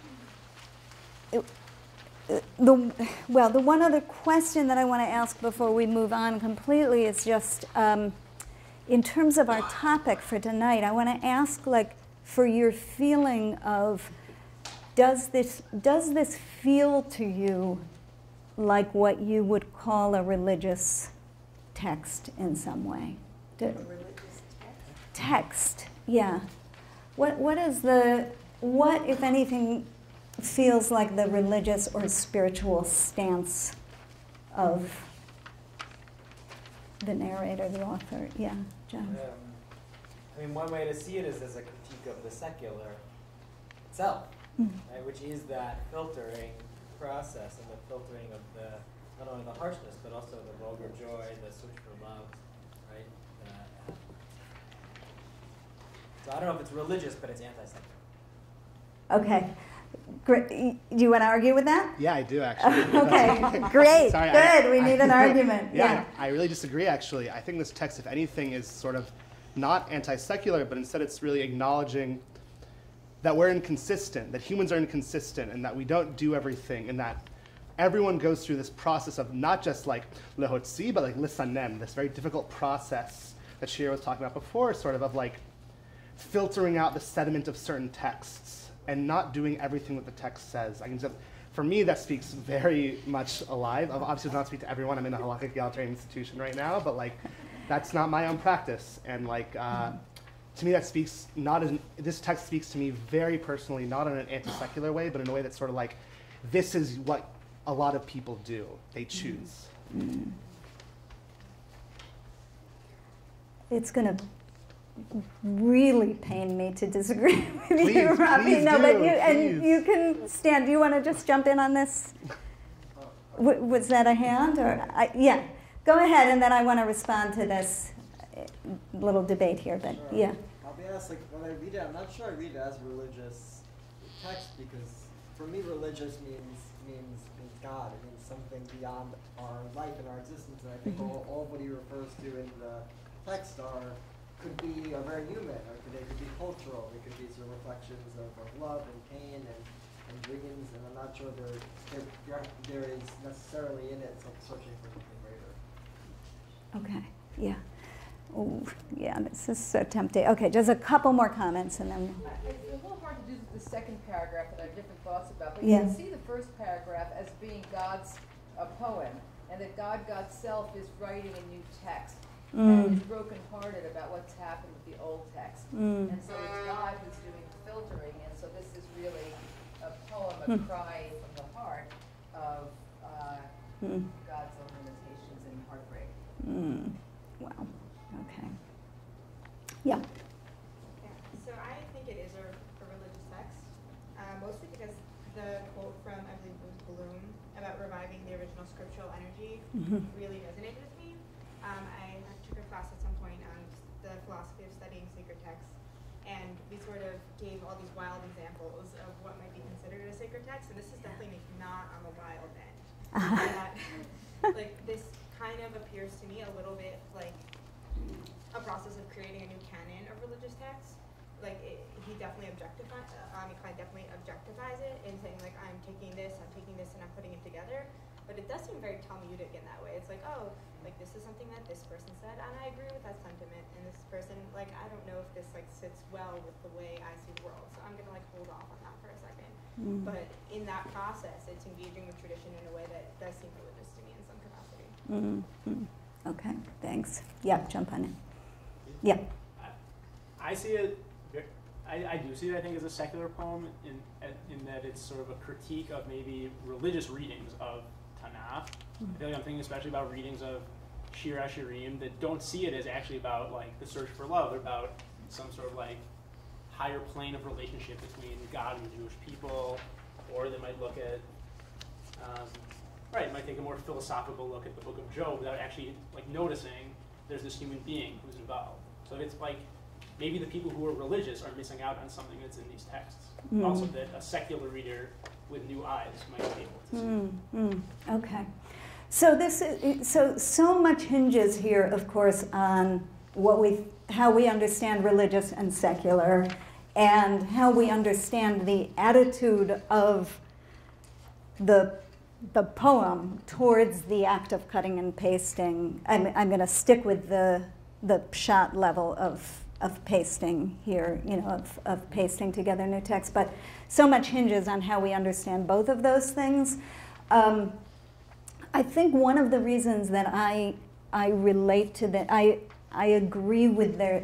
the well. The one other question that I want to ask before we move on completely is just um, in terms of our topic for tonight. I want to ask, like, for your feeling of does this does this feel to you like what you would call a religious text in some way? Do, A religious text. text, yeah. What what is the what, if anything, feels like the religious or spiritual stance of the narrator, the author? Yeah, John. Um, I mean, one way to see it is as a critique of the secular itself, Mm. right, which is that filtering process and the filtering of the not only the harshness but also the vulgar joy, the search for love, right? Uh, so I don't know if it's religious, but it's anti-secular. Okay. Great. Do you want to argue with that? Yeah, I do actually. Okay, great, Sorry, good. I- we I- need an argument. Yeah, Yeah. I really disagree actually. I think this text, if anything, is sort of not anti-secular, but instead it's really acknowledging that we're inconsistent, that humans are inconsistent, and that we don't do everything, and that everyone goes through this process of not just like lehotzi, but like lisanem, this very difficult process that Shira was talking about before, sort of of like filtering out the sediment of certain texts and not doing everything that the text says. I can just, for me, that speaks very much alive. I'll obviously not speak to everyone. I'm in a halakhic egalitarian institution right now, but like, that's not my own practice. And like, uh, to me, that speaks not as, this text speaks to me very personally, not in an anti-secular way, but in a way that's sort of like, this is what a lot of people do. They choose. Mm. It's going to really pain me to disagree with Please, you, Robbie. please no, do, but you and please. you can stand. Do you want to just jump in on this? W- was that a hand or I, yeah? Go ahead, and then I want to respond to this uh, little debate here. But Sure. yeah, I'll be honest, like when I read it, I'm not sure I read it as religious text because for me, religious means means means God. It means something beyond our life and our existence. And I think all, all of what he refers to in the text are could be are very human, or could, they could be cultural. They could be sort of reflections of, of love and pain and, and dreams. And I'm not sure there there there is necessarily in it some searching for something greater. okay, yeah. Oh, yeah, this is so tempting. Okay, just a couple more comments, and then It's a little hard to do the second paragraph that I have different thoughts about, but Yeah. you can see the first paragraph as being God's uh, poem, and that God, God's self, is writing a new text, and Mm. is brokenhearted about what's happened with the old text. Mm. And so it's God who's doing the filtering, and so this is really a poem, a Hmm. cry from the heart of uh, Mm. God's own limitations and heartbreak. Mm. Wow. Okay. Yeah. Yeah. So I think it is a, a religious text, uh, mostly because the quote from, I believe it was Bloom, about reviving the original scriptural energy Mm-hmm. really resonated with me. Um, I took a class at some point on the philosophy of studying sacred texts, and we sort of gave all these wild examples of what might be considered a sacred text, and this is definitely not on the wild end. That, like, this kind of appears to me a little bit like a process of creating a new canon of religious texts. Like, it, he definitely objectifies, uh, Amichai definitely objectifies it in saying, like, I'm taking this, I'm taking this, and I'm putting it together. But it does seem very Talmudic in that way. It's like, oh, like, this is something that this person said, and I agree with that sentiment. And this person, like, I don't know if this, like, sits well with the way I see the world. So I'm going to, like, hold off on that for a second. Mm. But in that process, it's engaging with tradition in a way that does seem religious to me in some capacity. Mm-hmm. Okay, thanks. Yeah, jump on in. Yeah. I see it, I, I do see it, I think, as a secular poem in, in that it's sort of a critique of maybe religious readings of Tanakh. Mm. I feel like I'm thinking especially about readings of Shir Hashirim that don't see it as actually about, like, the search for love, or about some sort of, like, higher plane of relationship between God and the Jewish people, or they might look at, um, right, might take a more philosophical look at the book of Job without actually, like, noticing there's this human being who's involved. So it's like, maybe the people who are religious are missing out on something that's in these texts. Mm. Also that a secular reader with new eyes might be able to see. Mm, mm, okay. So this is, so so much hinges here, of course, on what we how we understand religious and secular, and how we understand the attitude of the the poem towards the act of cutting and pasting. I'm I'm going to stick with the the pshat level of of pasting here, you know, of, of pasting together new text, but so much hinges on how we understand both of those things. Um, I think one of the reasons that I I relate to that, I I agree with their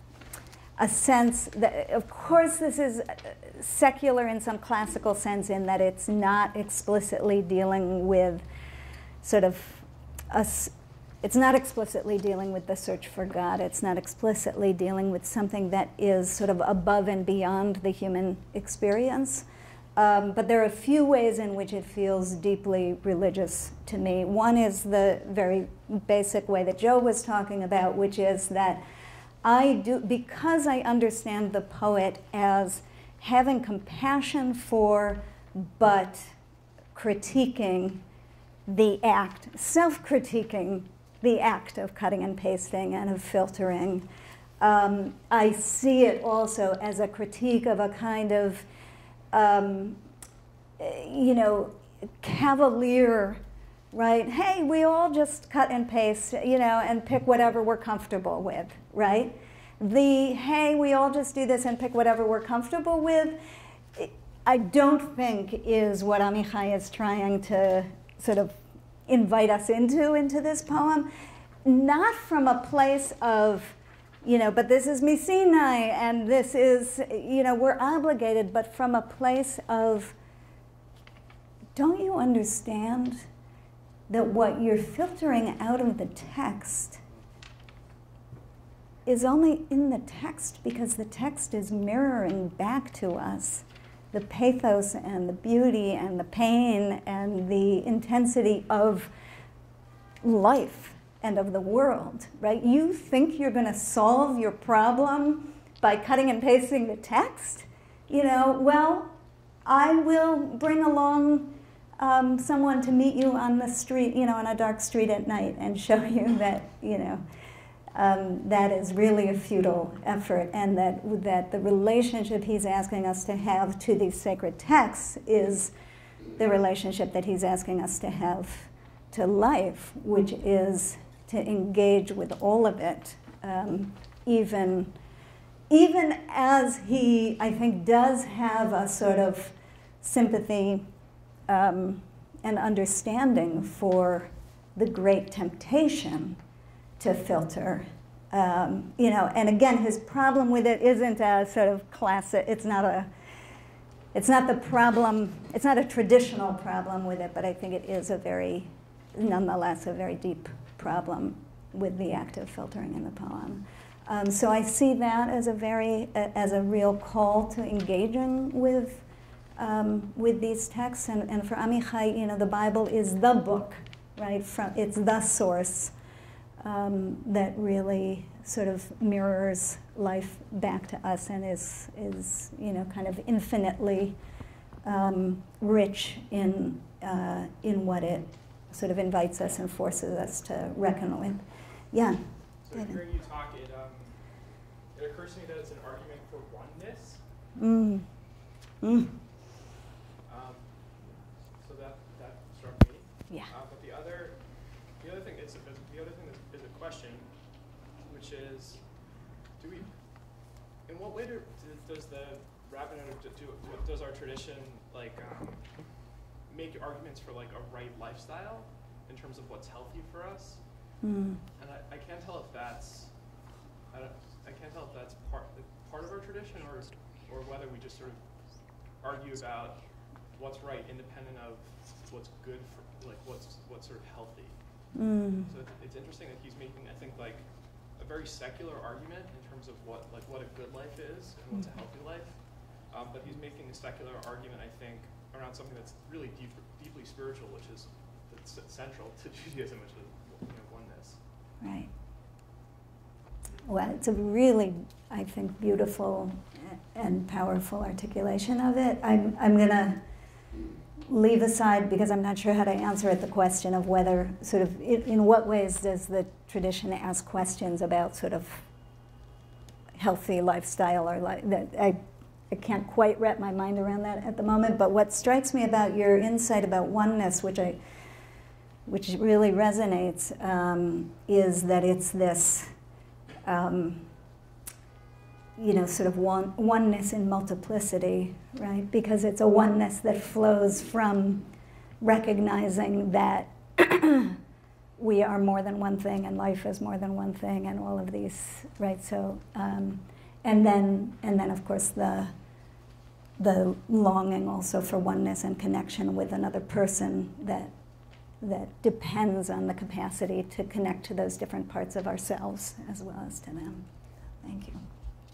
a sense that, of course, this is secular in some classical sense in that it's not explicitly dealing with sort of us. It's not explicitly dealing with the search for God. It's not explicitly dealing with something that is sort of above and beyond the human experience. Um, but there are a few ways in which it feels deeply religious to me. One is the very basic way that Joe was talking about, which is that I do, because I understand the poet as having compassion for, but critiquing the act, self-critiquing the act of cutting and pasting and of filtering. Um, I see it also as a critique of a kind of, um, you know, cavalier, right? Hey, we all just cut and paste, you know, and pick whatever we're comfortable with, right? The, hey, we all just do this and pick whatever we're comfortable with, I don't think is what Amichai is trying to sort of invite us into, into this poem. Not from a place of, you know, but this is Misinai, and this is, you know, we're obligated, but from a place of, don't you understand that what you're filtering out of the text is only in the text because the text is mirroring back to us the pathos and the beauty and the pain and the intensity of life and of the world, right? You think you're going to solve your problem by cutting and pasting the text? You know, well, I will bring along um, someone to meet you on the street, you know, on a dark street at night and show you that, you know, Um, that is really a futile effort, and that, that the relationship he's asking us to have to these sacred texts is the relationship that he's asking us to have to life, which is to engage with all of it, um, even, even as he, I think, does have a sort of sympathy um, and understanding for the great temptation to filter, um, you know, and again, his problem with it isn't a sort of classic, it's not a, it's not the problem, it's not a traditional problem with it, but I think it is a very nonetheless a very deep problem with the active filtering in the poem. Um, so I see that as a very, uh, as a real call to engaging with, um, with these texts. And, and for Amichai, you know, the Bible is the book, right? From, it's the source um, that really sort of mirrors life back to us and is, is you know, kind of infinitely um, rich in, uh, in what it sort of invites us and forces us to reckon with. Yeah. So hearing you talk, it, um, it occurs to me that it's an argument for oneness. Mm. Mm. Um, so that, that struck me. Yeah. Uh, but the other, the other thing is, the other thing is, is a question, which is, do we, in what way do, does the rabbinic, do, do, does our tradition like um, make arguments for like a right lifestyle in terms of what's healthy for us? Mm. And I, I can't tell if that's, I, don't, I can't tell if that's part part of our tradition or or whether we just sort of argue about what's right independent of what's good for, like what's what's sort of healthy. Mm. So it's, it's interesting that he's making, I think, like a very secular argument in terms of what like what a good life is and what's a healthy life. Um, but he's making a secular argument, I think, around something that's really deep, deeply spiritual, which is that's central to Judaism, which is, you know, oneness. Right. Well, it's a really, I think, beautiful and powerful articulation of it. I'm, I'm going to leave aside, because I'm not sure how to answer it, the question of whether, sort of, in, in what ways does the tradition ask questions about sort of healthy lifestyle or like that. I, I can't quite wrap my mind around that at the moment. But what strikes me about your insight about oneness, which I, which really resonates, um, is that it's this, um, you know, sort of one, oneness in multiplicity, right? Because it's a oneness that flows from recognizing that we are more than one thing, and life is more than one thing, and all of these, right? So, um, and then, and then, of course, the the longing also for oneness and connection with another person that that depends on the capacity to connect to those different parts of ourselves as well as to them. Thank you.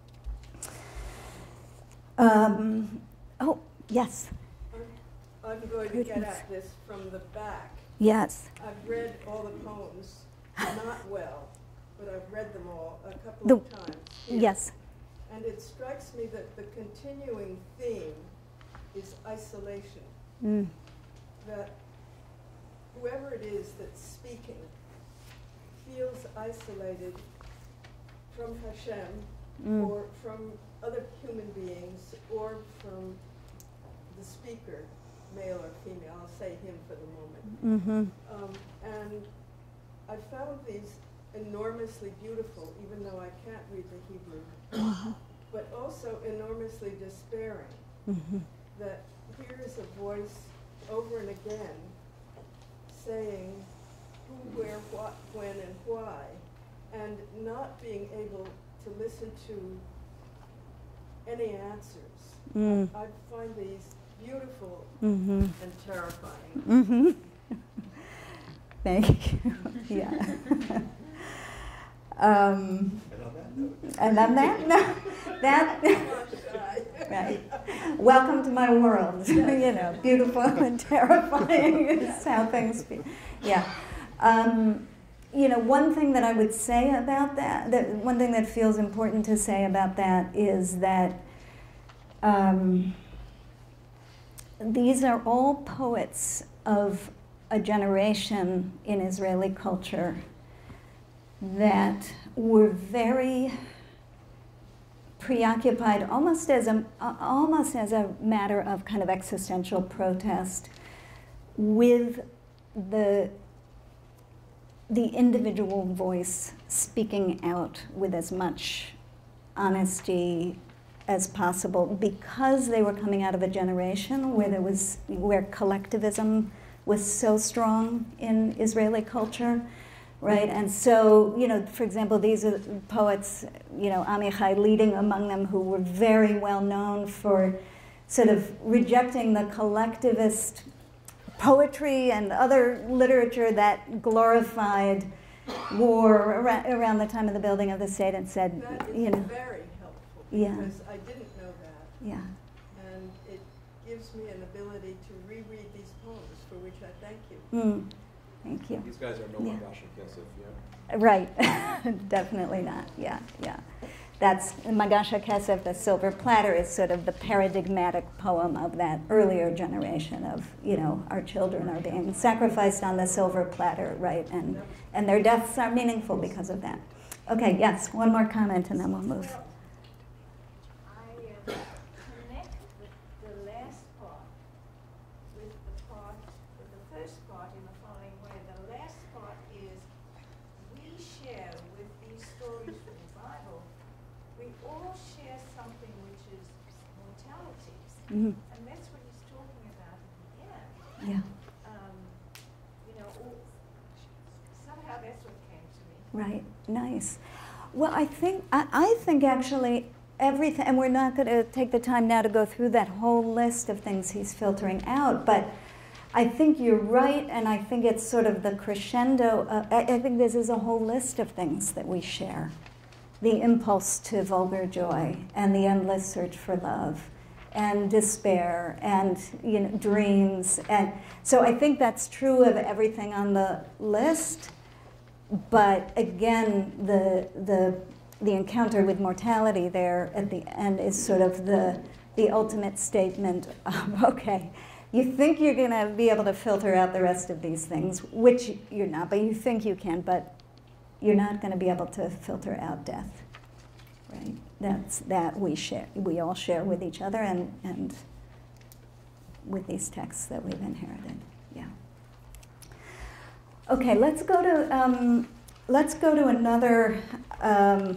Um, oh, yes. I'm, I'm going to get at this from the back. Yes. I've read all the poems, not well, but I've read them all a couple The, of times. Here. Yes. And it strikes me that the continuing theme is isolation. Mm. That whoever it is that's speaking feels isolated from Hashem Mm. or from other human beings or from the speaker, male or female. I'll say him for the moment. Mm-hmm. Um, and I found these enormously beautiful, even though I can't read the Hebrew, Mm-hmm. but also enormously despairing. Mm-hmm. That here is a voice over and again saying who, where, what, when, and why, and not being able to listen to any answers. Mm. I find these beautiful Mm-hmm. and terrifying. Mm-hmm. Thank you. Yeah. um, and on that note, that, right. Welcome to my world. You know, beautiful and terrifying is how things be. Yeah. Um, you know, one thing that I would say about that, that one thing that feels important to say about that is that um, these are all poets of a generation in Israeli culture that were very preoccupied, almost as a almost as a matter of kind of existential protest, with the the individual voice speaking out with as much honesty as possible, because they were coming out of a generation where there was where collectivism was so strong in Israeli culture, right? And so, you know, for example, these are poets, you know, Amichai leading among them, who were very well known for sort of rejecting the collectivist poetry and other literature that glorified war around, around the time of the building of the state and said, That is you know. very helpful Yeah. because I didn't know that. Yeah. And it gives me an ability to reread these poems, for which I thank you. Mm. Thank you. These guys are no Yeah. Magasha Kesef, yeah? Right. Definitely not. Yeah, yeah. That's Magasha Kesef, the silver platter, is sort of the paradigmatic poem of that earlier generation of, you know, our children are being sacrificed on the silver platter, right? And and their deaths are meaningful because of that. Okay, yes, one more comment and then we'll move. I uh, connect with the last part with the part, with the first part in the following way. The last part is we share with these stories from the Bible, we all share something which is mortality. Mm-hmm. And that's what he's talking about at the end. Yeah. Um, you know, all, somehow that's what came to me. Right, nice. Well, I think, I, I think actually everything, and we're not going to take the time now to go through that whole list of things he's filtering out, but I think you're right, and I think it's sort of the crescendo. Uh, I, I think this is a whole list of things that we share. The impulse to vulgar joy, and the endless search for love, and despair, and you know, dreams. And so I think that's true of everything on the list. But again, the the the encounter with mortality there at the end is sort of the the ultimate statement of, okay, you think you're going to be able to filter out the rest of these things, which you're not, but you think you can, but you're not going to be able to filter out death, right? That's that we share, we all share with each other and and with these texts that we've inherited. Yeah. Okay, let's go to um, let's go to another um,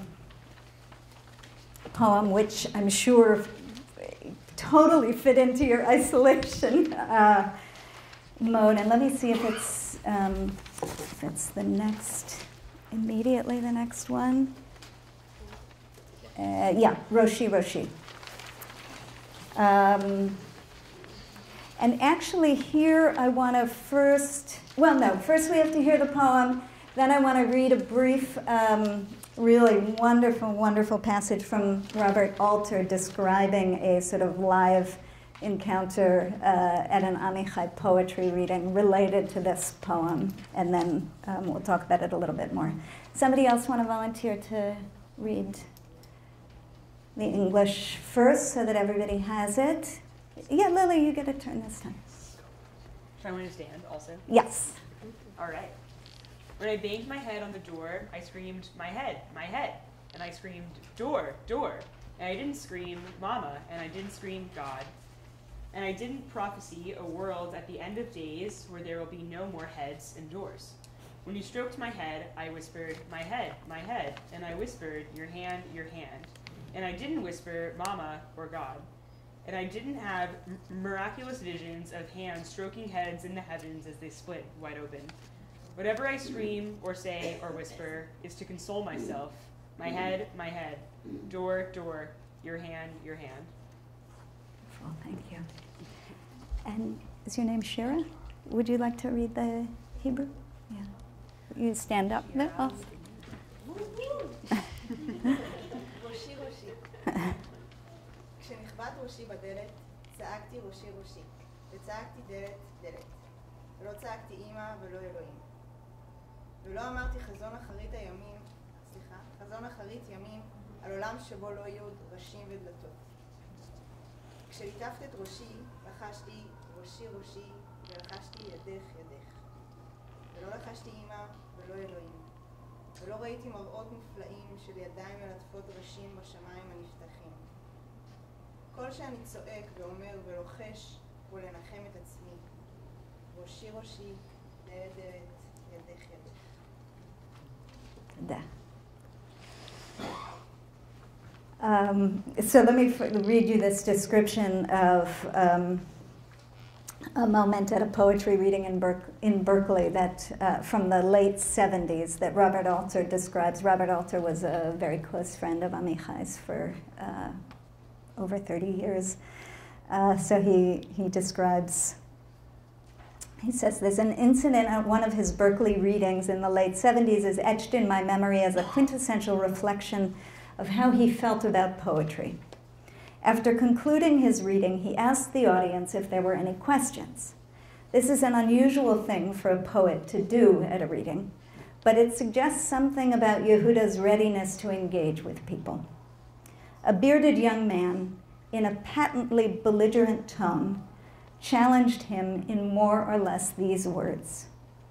poem, which I'm sure totally fit into your isolation uh, mode. And let me see if it's um, if it's the next immediately the next one. Uh, yeah, Roshi Roshi. Um, and actually, here I want to first. Well, no, first we have to hear the poem, then I want to read a brief, um, really wonderful, wonderful passage from Robert Alter describing a sort of live encounter uh, at an Amichai poetry reading related to this poem, and then um, we'll talk about it a little bit more. Somebody else want to volunteer to read the English first so that everybody has it? Yeah, Lily, you get a turn this time. Should I want to stand also? Yes. All right. When I banged my head on the door, I screamed, my head, my head. And I screamed, door, door. And I didn't scream, mama, and I didn't scream, God. And I didn't prophesy a world at the end of days where there will be no more heads and doors. When you stroked my head, I whispered, my head, my head. And I whispered, your hand, your hand. And I didn't whisper, mama, or God. And I didn't have m- miraculous visions of hands stroking heads in the heavens as they split wide open. Whatever I scream or say or whisper is to console myself. My head, my head. Door, door. Your hand, your hand. Well, thank you. And is your name Shira? Would you like to read the Hebrew? Yeah. You stand up there. Oh. ראשי ראשי. כשנכבד ראשי בדלת, צעקתי ראשי ראשי, וצעקתי דלת דלת. ולא צעקתי אמא ולא אלוהים. ולא אמרתי חזון אחרית הימים, סליחה, חזון אחרית ימים, על עולם שבו לא יהיו עוד ראשים ודלתות. כשליטפת את ראשי, לחשתי ראשי ראשי, ולחשתי ידך ידך. ולא לחשתי אמא ולא אלוהים. ולא ראיתי מראות מופלאים של ידיים מלטפות ראשים בשמיים הנפתחים. כל שאני צועק ואומר ולוחש הוא לנחם את עצמי. ראשי ראשי, דלת דלת, ידך ידך. תודה. Um, so let me f- read you this description of um, a moment at a poetry reading in, Ber- in Berkeley that uh, from the late seventies that Robert Alter describes. Robert Alter was a very close friend of Amichai's for uh, over thirty years. Uh, so he, he describes He says, there's an incident at one of his Berkeley readings in the late seventies is etched in my memory as a quintessential reflection of how he felt about poetry. After concluding his reading, he asked the audience if there were any questions. This is an unusual thing for a poet to do at a reading, but it suggests something about Yehuda's readiness to engage with people. A bearded young man, in a patently belligerent tone, challenged him in more or less these words.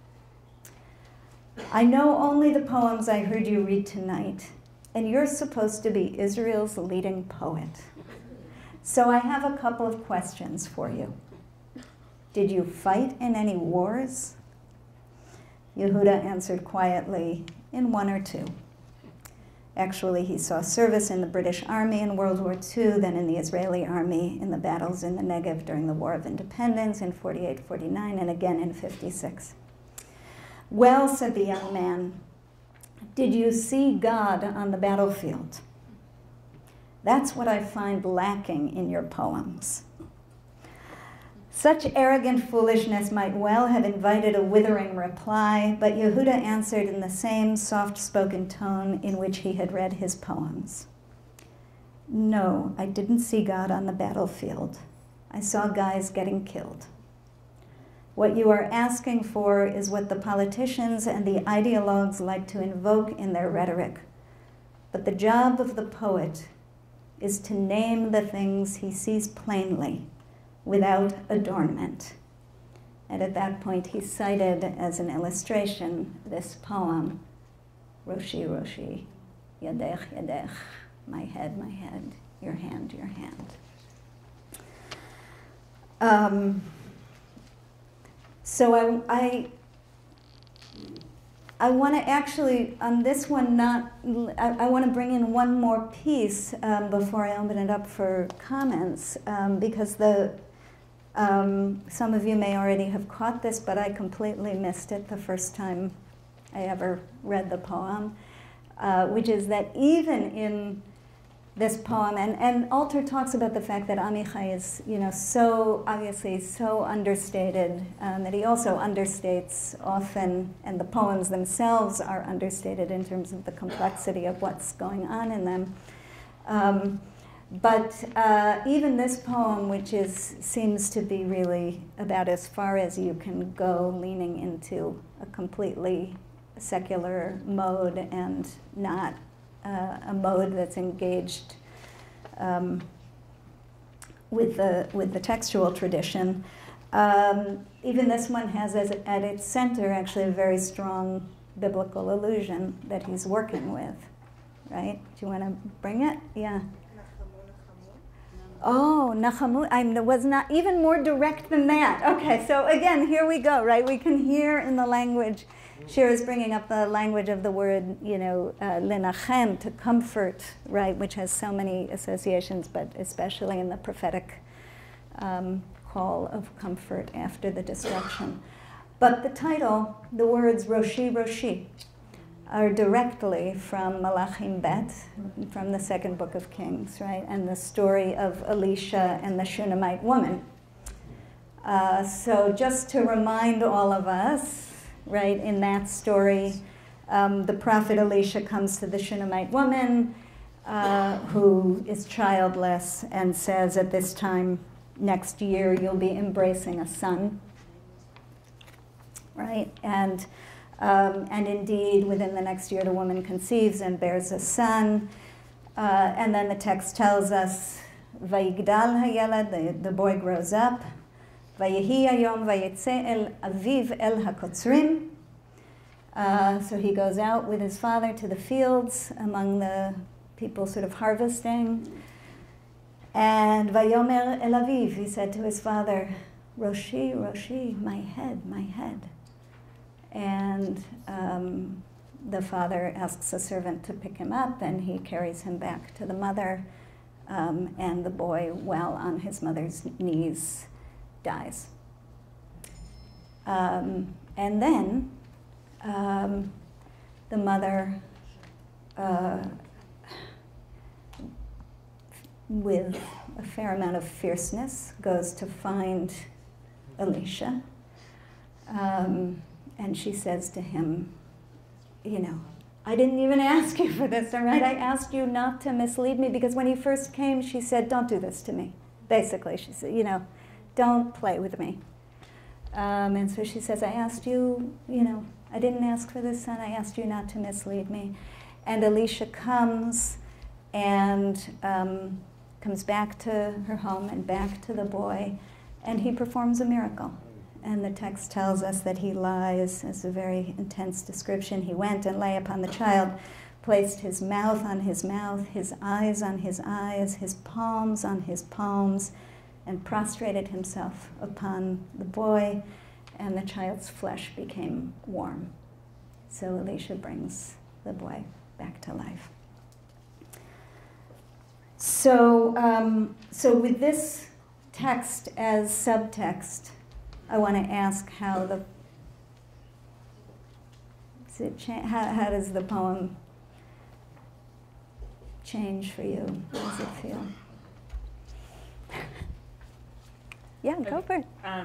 I know only the poems I heard you read tonight, and you're supposed to be Israel's leading poet. So I have a couple of questions for you. Did you fight in any wars? Yehuda answered quietly, in one or two. Actually, he saw service in the British Army in World War Two, then in the Israeli Army in the battles in the Negev during the War of Independence in forty-eight forty-nine, and again in fifty-six. Well, said the young man, did you see God on the battlefield? That's what I find lacking in your poems. Such arrogant foolishness might well have invited a withering reply, but Yehuda answered in the same soft-spoken tone in which he had read his poems. No, I didn't see God on the battlefield. I saw guys getting killed. What you are asking for is what the politicians and the ideologues like to invoke in their rhetoric. But the job of the poet is to name the things he sees plainly, without adornment. And at that point, he cited as an illustration this poem, Roshi, Roshi, Yadech, Yadech, my head, my head, your hand, your hand. Um, so I, I, I want to actually, on this one, not, I, I want to bring in one more piece um, before I open it up for comments, um, because the, Um, some of you may already have caught this, but I completely missed it the first time I ever read the poem, uh, which is that even in this poem, and, and Alter talks about the fact that Amichai is, you know, so obviously so understated, um, that he also understates often, and the poems themselves are understated in terms of the complexity of what's going on in them. Um, But uh, even this poem, which is seems to be really about as far as you can go, leaning into a completely secular mode and not uh, a mode that's engaged um, with the with the textual tradition. Um, even this one has as at its center actually a very strong biblical allusion that he's working with. Right? Do you want to bring it? Yeah. Oh, Nachamu, I was not even more direct than that. Okay, so again, here we go, right? We can hear in the language, Shira is bringing up the language of the word, you know, uh, lenachem, to comfort, right, which has so many associations, but especially in the prophetic um, call of comfort after the destruction. But the title, the words Roshi, Roshi, are directly from Malachim Bet, from the second book of Kings, right? And the story of Elisha and the Shunammite woman. Uh, so just to remind all of us, right, in that story, um, the prophet Elisha comes to the Shunammite woman uh, who is childless and says at this time next year you'll be embracing a son, right? And Um, and indeed, within the next year, the woman conceives and bears a son. Uh, and then the text tells us, Vayigdal hayelad, the, the boy grows up. Vayehi hayom vayetze el aviv el hakotzrim. Uh, so he goes out with his father to the fields among the people sort of harvesting. And vayomer el aviv, he said to his father, Roshi, Roshi, my head, my head. And um, the father asks a servant to pick him up, and he carries him back to the mother, um, and the boy, while on his mother's knees, dies. Um, and then um, the mother, uh, with a fair amount of fierceness, goes to find Elisha, Um, and she says to him, you know, I didn't even ask you for this, all right? I asked you not to mislead me, because when he first came, she said, don't do this to me. Basically, she said, you know, don't play with me. Um, and so she says, I asked you, you know, I didn't ask for this son, I asked you not to mislead me. And Alicia comes and um, comes back to her home and back to the boy, and he performs a miracle. And the text tells us that he lies, as a very intense description. He went and lay upon the child, placed his mouth on his mouth, his eyes on his eyes, his palms on his palms, and prostrated himself upon the boy, and the child's flesh became warm. So Alicia brings the boy back to life. So, um, so with this text as subtext, I want to ask how the does it cha- how, how does the poem change for you? How does it feel? Yeah, go for it. Um,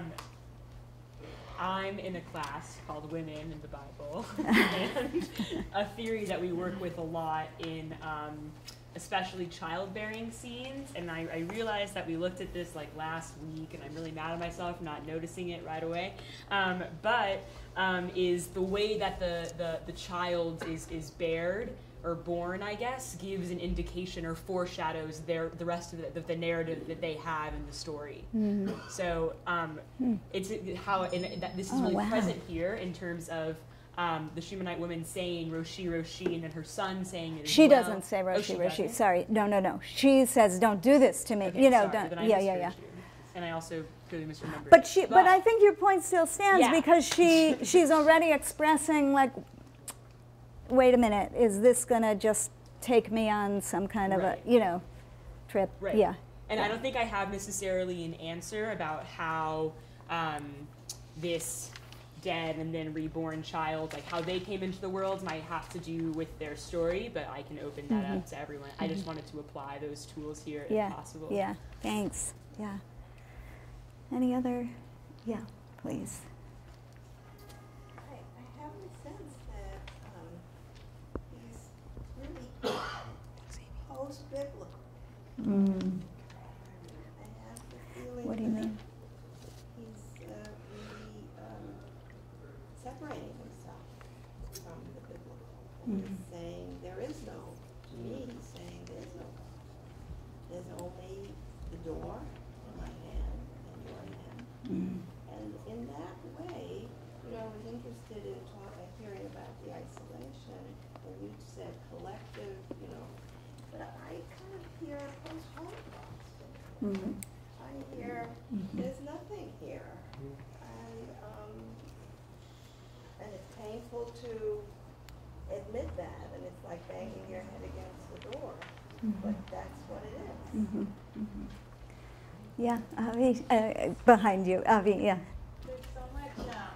I'm in a class called Women in the Bible, and a theory that we work with a lot in um, especially childbearing scenes, and I, I realized that we looked at this like last week, and I'm really mad at myself for not noticing it right away, um, but um, is the way that the, the, the child is, is bared, or born, I guess, gives an indication or foreshadows their the rest of the, the narrative that they have in the story. Mm-hmm. So um, mm. it's how, and that this is oh, really wow. present here in terms of um, the Shumanite woman saying Roshi Roshi, and then her son saying it as She well. doesn't say Roshi oh, she Roshi. doesn't? Sorry, no, no, no. She says, "Don't do this to me." Okay, you know, sorry, don't. I Yeah, yeah, yeah. you. And I also clearly misremembered. But she, but, but I think your point still stands yeah. because she, she's already expressing like, wait a minute, is this gonna just take me on some kind of right. a, you know, trip? Right. Yeah. And yeah. I don't think I have necessarily an answer about how um, this dead and then reborn child, like how they came into the world might have to do with their story, but I can open that mm-hmm. up to everyone. Mm-hmm. I just wanted to apply those tools here yeah. if possible. Yeah, thanks. Yeah. Any other? Yeah, please. I, I have the sense that um, he's really post-biblical. Mm. I have the feeling What do you that mean? he's uh, really um, separating himself from the biblical. And Mm. he's saying there is no, to me, he's saying there's no God. There's only the door in my hand and your hand. Mm. And in that way, you know, I was interested in talk, uh, hearing about the isolation, and you said collective, you know, but I kind of hear post-Holocaust. Mm-hmm. I hear Mm-hmm. there's nothing here. And, um, and it's painful to admit that, and it's like banging your head against the door, Mm-hmm. but that's what it is. Mm-hmm. Mm-hmm. Yeah, Avi, uh, behind you, Avi, yeah. There's so much, um,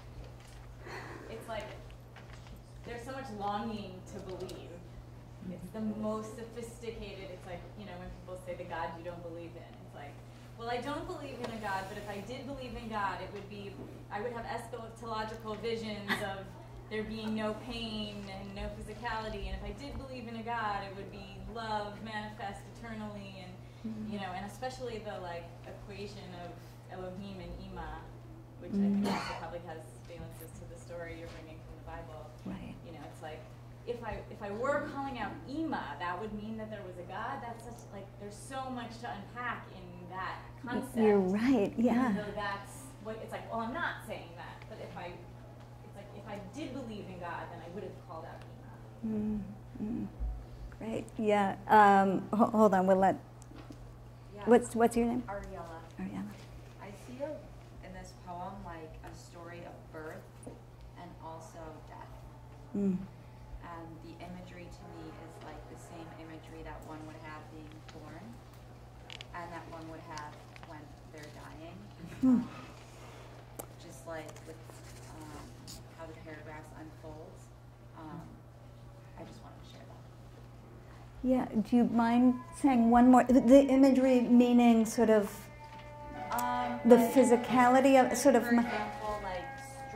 it's like, there's so much longing to believe. It's the most sophisticated, it's like, you know, when people say the God you don't believe in, it's like, well, I don't believe in a God, but if I did believe in God, it would be, I would have eschatological visions of there being no pain and no physicality, and if I did believe in a God, it would be love manifest eternally, and you know, and especially the like equation of Elohim and Ima, which mm-hmm. I think also probably has valences to the story you're bringing from the Bible. Right. You know, it's like if I if I were calling out Ima, that would mean that there was a God. That's such like there's so much to unpack in that concept. You're right. Yeah. So that's what it's like. Well, I'm not saying that, but if I, it's like if I did believe in God, then I would have called out Ima. Mm-hmm. Great. Yeah. Um, ho- hold on. We'll let. What's what's your name? Ariella. Ariella. I see a, in this poem like a story of birth and also death. Mm. And the imagery to me is like the same imagery that one would have being born and that one would have when they're dying. Mm. Um, just like with um, how the paragraphs unfolds. Um, I just wanted to share that. Yeah, do you mind saying one more? The, the imagery meaning sort of um, the like, physicality of sort of. For example, like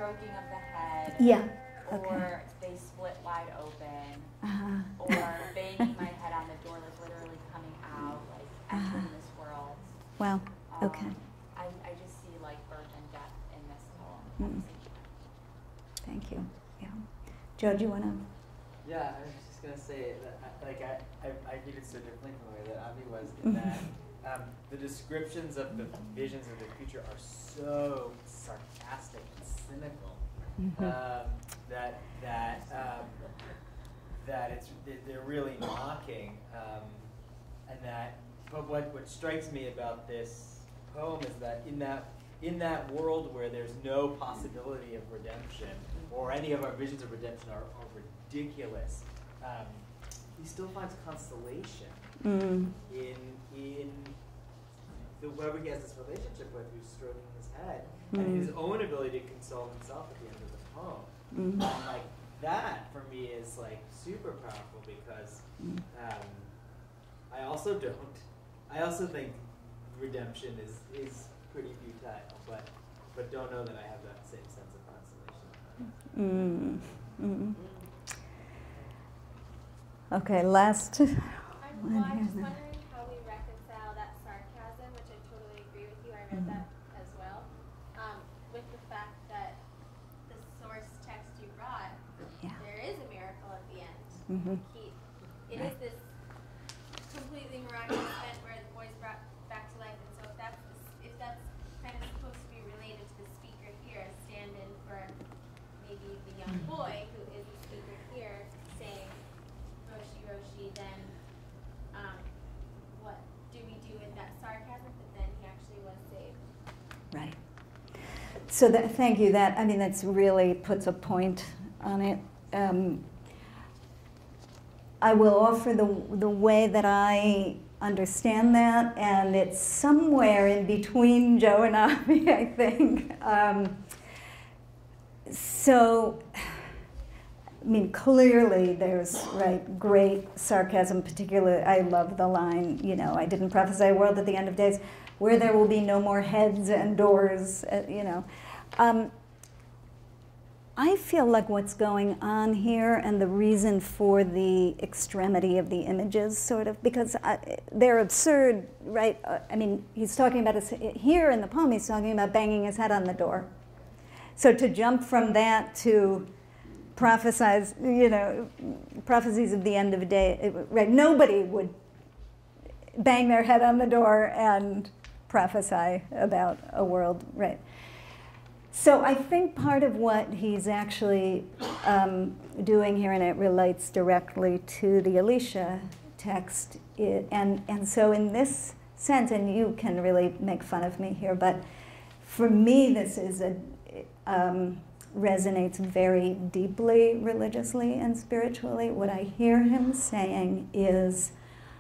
Yeah. or Okay. they split wide open, Uh-huh. or banging my head on the door, like literally coming out, like entering Uh-huh. this world. Well, okay. Um, I, I just see like birth and death in this poem. Mm. Thank you. Yeah. Joe, do you want to? Yeah, I was just gonna say that, I- like I, I, I read it so differently from the way that Avi was in that um, the descriptions of the visions of the future are so sarcastic and cynical Mhm. um, that that um, that it's that they're really mocking, um, and that. But what what strikes me about this poem is that in that in that world where there's no possibility of redemption, or any of our visions of redemption are, are ridiculous, um, he still finds consolation Mm. in in whoever he has this relationship with, who's stroking his head, Mm. and his own ability to console himself at the end of the poem. Mm. And like that for me is like super powerful because Mm. um, I also don't. I also think redemption is is pretty futile, but but don't know that I have that same sense of consolation. Mm. Mm. Okay, last I'm, one well, I'm here just now. wondering how we reconcile that sarcasm, which I totally agree with you. I read Mhm. that as well, um, with the fact that the source text you brought, Yeah. there is a miracle at the end. Mhm. He, it Right. is this completely miraculous event where the boy's brought back to life, and so if that's the, s- if that's kind of supposed to be related to the speaker here, a stand-in for maybe the young boy who is the speaker here, saying Roshi Roshi, then um, what do we do with that sarcasm? But then he actually was saved. Right. So that, thank you. That I mean, that's really puts a point on it. Um, I will offer the the way that I understand that, and it's somewhere in between Joe and Avi, I think. Um, so, I mean, clearly there's right great sarcasm. Particularly, I love the line, you know, I didn't prophesy a world at the end of days where there will be no more heads and doors, uh, you know. Um, I feel like what's going on here and the reason for the extremity of the images, sort of, because I, they're absurd, right? Uh, I mean, he's talking about, his, here in the poem, he's talking about banging his head on the door. So to jump from that to prophesize, you know, prophecies of the end of the day, it, right? Nobody would bang their head on the door and prophesy about a world, right? So I think part of what he's actually um, doing here, and it relates directly to the Alicia text, it, and, and so in this sense, and you can really make fun of me here, but for me this is a, um, resonates very deeply religiously and spiritually. What I hear him saying is,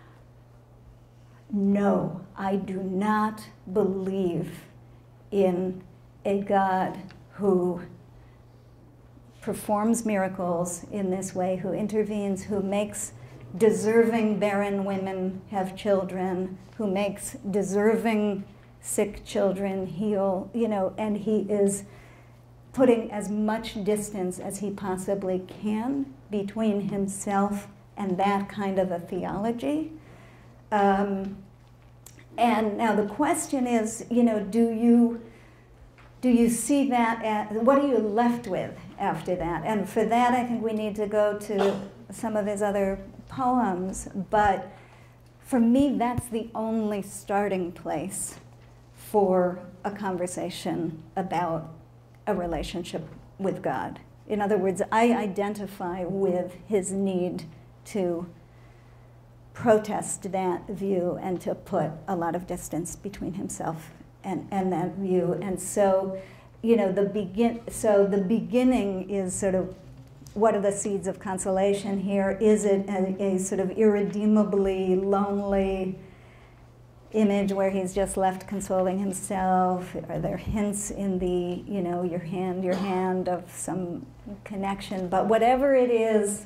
no, I do not believe in a God who performs miracles in this way, who intervenes, who makes deserving barren women have children, who makes deserving sick children heal, you know, and he is putting as much distance as he possibly can between himself and that kind of a theology. Um, and now the question is, you know, do you do you see that as, what are you left with after that? And for that, I think we need to go to some of his other poems. But for me, that's the only starting place for a conversation about a relationship with God. In other words, I identify with his need to protest that view and to put a lot of distance between himself and, and that view. And so, you know, the begin so the beginning is sort of, what are the seeds of consolation here? Is it a, a sort of irredeemably lonely image where he's just left consoling himself? Are there hints in the, you know, your hand, your hand of some connection? But whatever it is,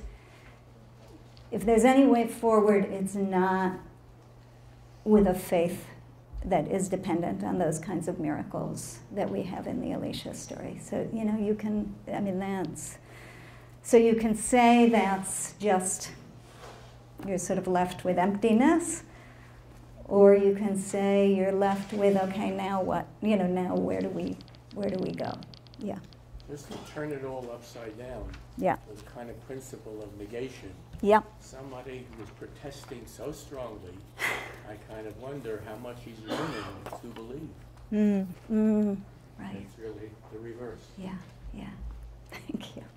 if there's any way forward, it's not with a faith that is dependent on those kinds of miracles that we have in the Elisha story. So, you know, you can, I mean, that's, so you can say that's just, you're sort of left with emptiness, or you can say you're left with, okay, now what? You know, now where do we, where do we go? Yeah. Just to turn it all upside down. Yeah. The kind of principle of negation. Yeah. Somebody who's protesting so strongly, I kind of wonder how much he's learning to believe. Mm, mm, right. It's really the reverse. Yeah, yeah. Thank you.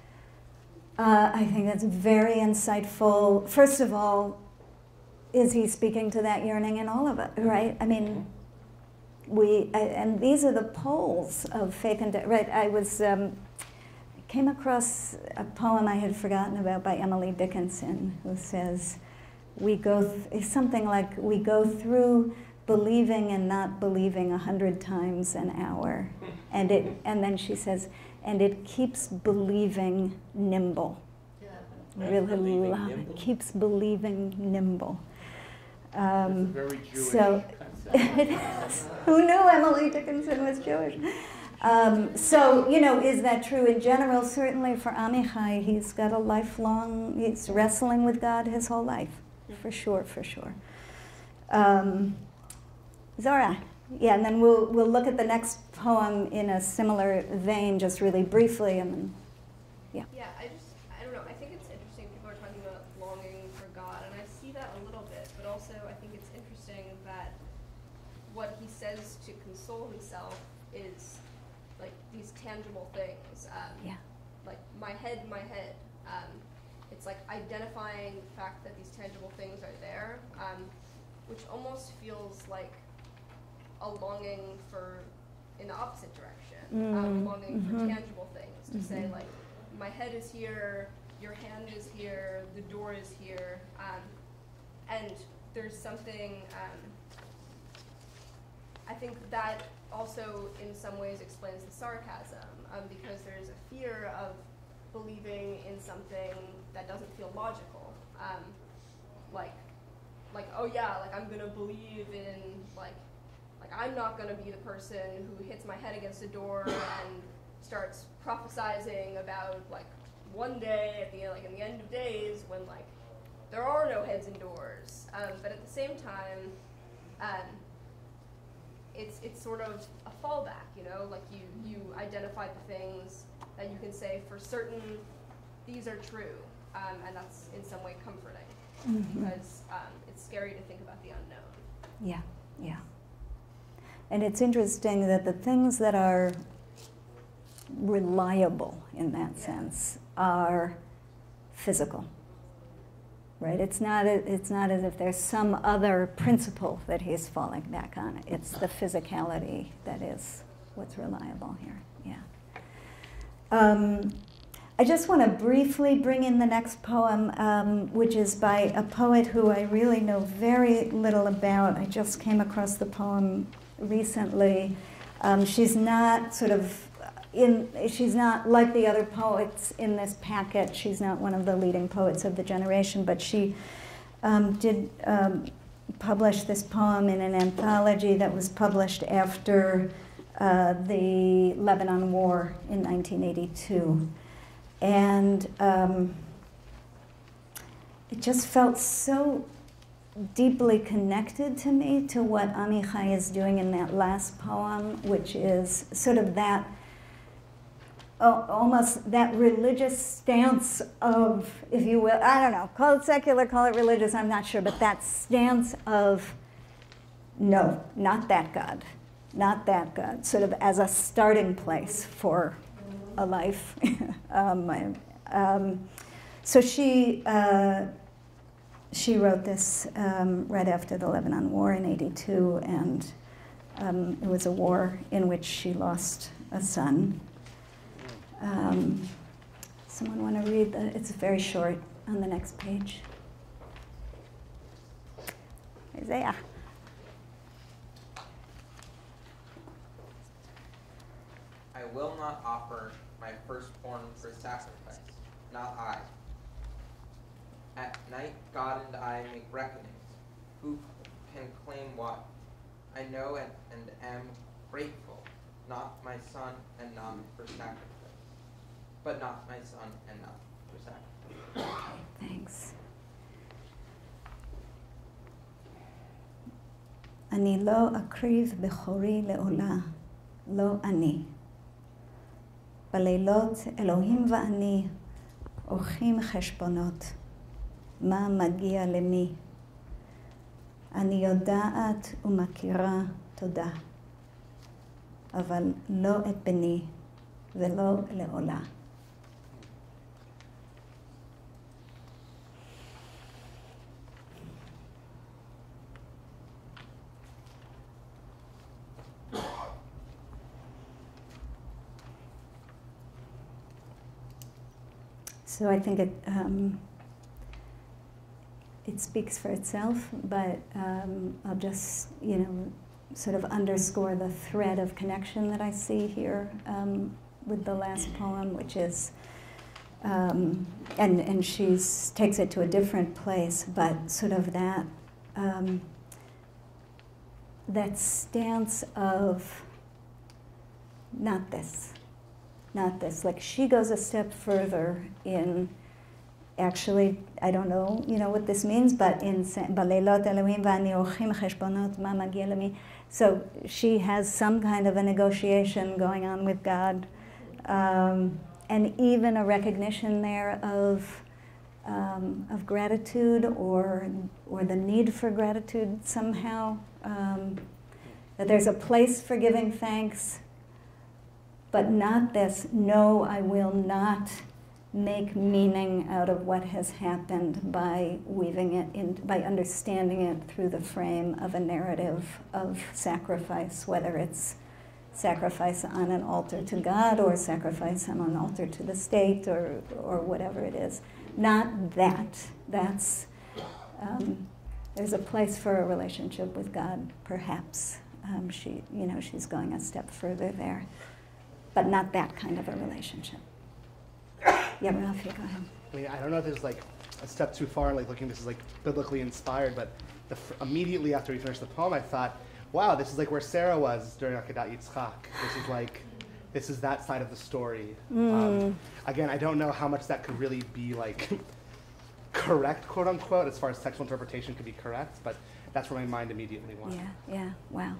Uh, I think that's very insightful. First of all, is he speaking to that yearning in all of it, right? I mean, we, I, and these are the poles of faith and, right, I was, um, came across a poem I had forgotten about by Emily Dickinson, who says, we go, th- it's something like, we go through believing and not believing a hundred times an hour. And it, and then she says, and it keeps believing nimble. Yeah. Really Believing love nimble. it. Keeps believing nimble. Um, That's a very Jewish so, it is. Who knew Emily Dickinson was Jewish? Um, so, you know, is that true in general? Certainly for Amichai, he's got a lifelong, he's wrestling with God his whole life. For sure, for sure. Um, Zora. Yeah, and then we'll we'll look at the next poem in a similar vein, just really briefly, and then, yeah. Yeah, I just, I don't know, I think it's interesting people are talking about longing for God, and I see that a little bit, but also I think it's interesting that what he says to console himself is like these tangible things. Um, yeah. Like my head, my head. Um, it's like identifying the fact that these tangible things are there, um, which almost feels like a longing for, in the opposite direction, Mm, um, longing mm-hmm. for tangible things, to Mm-hmm. say like, my head is here, your hand is here, the door is here, um, and there's something, um, I think that also in some ways explains the sarcasm, um, because there's a fear of believing in something that doesn't feel logical, um, like, like, oh yeah, like I'm gonna believe in, like, like I'm not gonna be the person who hits my head against a door and starts prophesizing about like one day at the like in the end of days when like there are no heads and doors. Um, but at the same time, um, it's it's sort of a fallback, you know, like you you identify the things that you can say for certain these are true, um, and that's in some way comforting Mm-hmm. because um, it's scary to think about the unknown. Yeah, yeah. And it's interesting that the things that are reliable in that Yeah. sense are physical, right? It's not, a, it's not as if there's some other principle that he's falling back on. It's the physicality that is what's reliable here, yeah. Um, I just want to briefly bring in the next poem, um, which is by a poet who I really know very little about. I just came across the poem recently. Um, she's not sort of in, she's not like the other poets in this packet. She's not one of the leading poets of the generation, but she um, did um, publish this poem in an anthology that was published after uh, the Lebanon War in nineteen eighty-two. And um, it just felt so deeply connected to me to what Amichai is doing in that last poem, which is sort of that, uh, almost that religious stance of, if you will, I don't know, call it secular, call it religious, I'm not sure, but that stance of, no, not that God, not that God, sort of as a starting place for a life. um, I, um, so she uh, she wrote this um, right after the Lebanon War in eighty-two, and um, it was a war in which she lost a son. Um, someone want to read the? It's very short on the next page. Isaiah. I will not offer my firstborn for sacrifice, not I. At night God and I make reckonings. Who can claim what? I know and, and am grateful, not my son and not for sacrifice, but not my son and not for sacrifice. Okay, thanks. אני לא אקריב בכורי לעולה, לא אני. בלילות אלוהים ואני עורכים חשבונות, מה מגיע למי. אני יודעת ומכירה תודה, אבל לא את בני ולא לעולה. So I think it um, it speaks for itself, but um, I'll just, you know, sort of underscore the thread of connection that I see here um, with the last poem, which is, um, and and she's takes it to a different place, but sort of that um, that stance of not this. Not this. Like she goes a step further in, actually, I don't know, you know what this means, but in Balelot Elohim v'ani orchim cheshbonot ma magia lemi. So she has some kind of a negotiation going on with God, um, and even a recognition there of um, of gratitude or or the need for gratitude somehow. Um, that there's a place for giving thanks. But not this, no, I will not make meaning out of what has happened by weaving it in, by understanding it through the frame of a narrative of sacrifice, whether it's sacrifice on an altar to God or sacrifice on an altar to the state or, or whatever it is. Not that. That's, um, there's a place for a relationship with God, perhaps. Um, she, you know, she's going a step further there. But not that kind of a relationship. Yeah, Ralph, you go ahead. I mean, I don't know if this is like a step too far, like looking this is like biblically inspired, but the f immediately after we finished the poem, I thought, wow, this is like where Sarah was during Akedat Yitzchak. This is like, this is that side of the story. Mm. Um, again, I don't know how much that could really be like correct, quote unquote, as far as textual interpretation could be correct, but that's where my mind immediately went. Yeah, yeah, wow.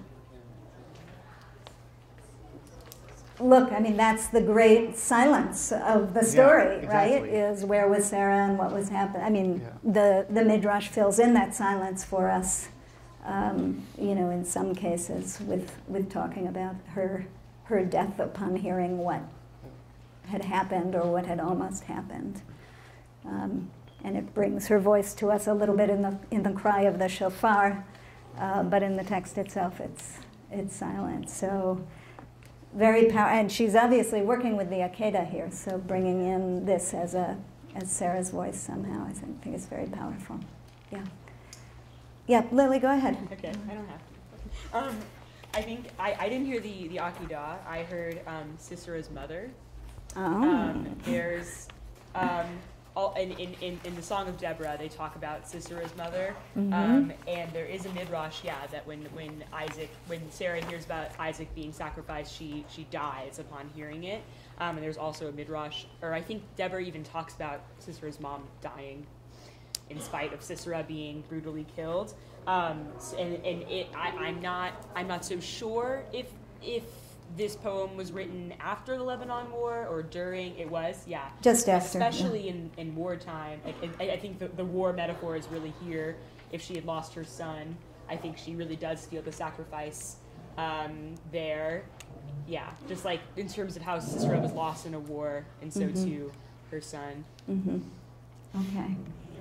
Look, I mean, that's the great silence of the story, yeah, exactly. Right? Is where was Sarah and what was happening. I mean, yeah. the, the Midrash fills in that silence for us, um, you know, in some cases with, with talking about her, her death upon hearing what had happened or what had almost happened. Um, and it brings her voice to us a little bit in the, in the cry of the shofar, uh, but in the text itself, it's, it's silent. So. Very powerful, and she's obviously working with the Akedah here, so bringing in this as a as Sarah's voice somehow, I think, think is very powerful. Yeah. Yeah, Lily, go ahead. Okay, I don't have to. Um, I think I, I didn't hear the the Akedah. I heard um, Sisera's mother. Oh. Um, there's um, all in, in, in, in the Song of Deborah, they talk about Sisera's mother, mm-hmm. um, and there is a midrash, yeah, that when when Isaac, when Sarah hears about Isaac being sacrificed, she she dies upon hearing it. Um, and there's also a midrash, or I think Deborah even talks about Sisera's mom dying, in spite of Sisera being brutally killed. Um, and and it, I, I'm not I'm not so sure if if. this poem was written after the Lebanon War or during. It was, yeah. Just after. Especially yeah. in, in wartime. Like, I, I think the, the war metaphor is really here. If she had lost her son, I think she really does feel the sacrifice um, there. Yeah, just like in terms of how Sisera was lost in a war, and so mm-hmm. too her son. Mm-hmm. Okay.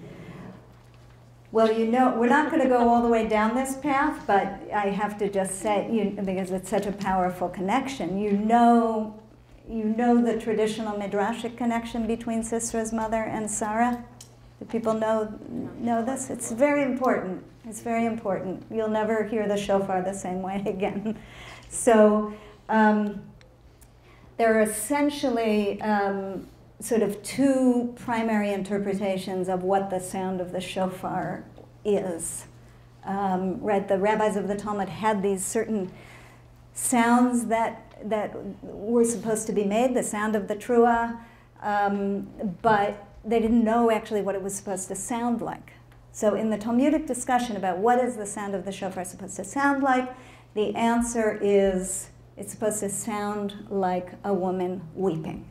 Well, you know, we're not going to go all the way down this path, but I have to just say, you, because it's such a powerful connection, you know, you know the traditional midrashic connection between Sisera's mother and Sarah? Do people know, know this? It's very important. It's very important. You'll never hear the shofar the same way again. So um, there are essentially um, sort of two primary interpretations of what the sound of the shofar is. Um, right, the rabbis of the Talmud had these certain sounds that that were supposed to be made, the sound of the trua, um, but they didn't know actually what it was supposed to sound like. So in the Talmudic discussion about what is the sound of the shofar supposed to sound like, the answer is it's supposed to sound like a woman weeping.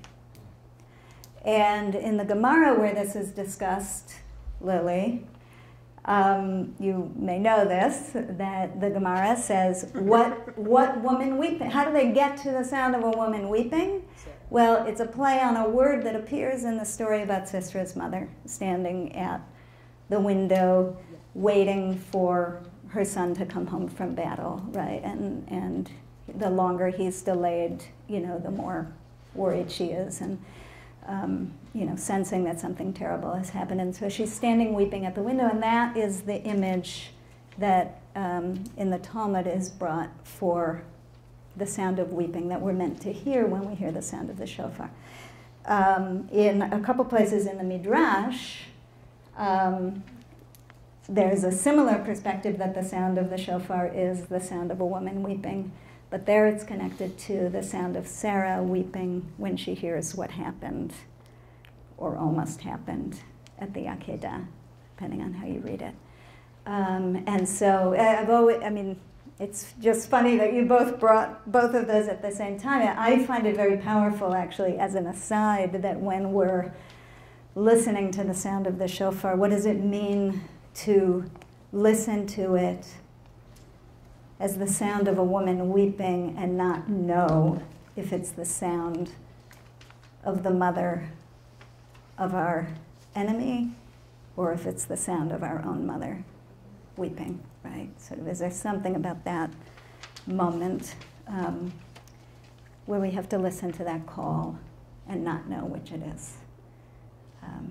And in the Gemara where this is discussed, Lily, um, you may know this, that the Gemara says, what, what woman weeping? How do they get to the sound of a woman weeping? Well, it's a play on a word that appears in the story about Sisera's mother standing at the window waiting for her son to come home from battle, right? And, and the longer he's delayed, you know, the more worried she is. And Um, you know, sensing that something terrible has happened. And so she's standing weeping at the window, and that is the image that um, in the Talmud is brought for the sound of weeping that we're meant to hear when we hear the sound of the shofar. Um, in a couple places in the Midrash, um, there's a similar perspective that the sound of the shofar is the sound of a woman weeping. But there it's connected to the sound of Sarah weeping when she hears what happened, or almost happened, at the Akedah, depending on how you read it. Um, and so I've always, I mean, it's just funny that you both brought both of those at the same time. I find it very powerful, actually, as an aside, that when we're listening to the sound of the shofar, what does it mean to listen to it as the sound of a woman weeping and not know if it's the sound of the mother of our enemy or if it's the sound of our own mother weeping, right? Sort of, is there something about that moment um, where we have to listen to that call and not know which it is? Um,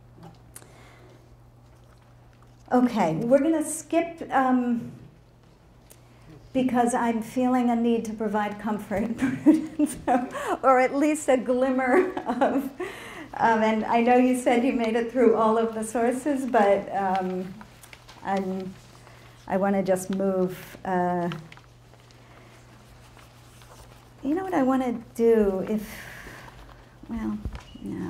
okay, we're going to skip... Um, because I'm feeling a need to provide comfort, or at least a glimmer of, um, and I know you said you made it through all of the sources, but um, I'm, I want to just move, uh, you know what I want to do if, well, no.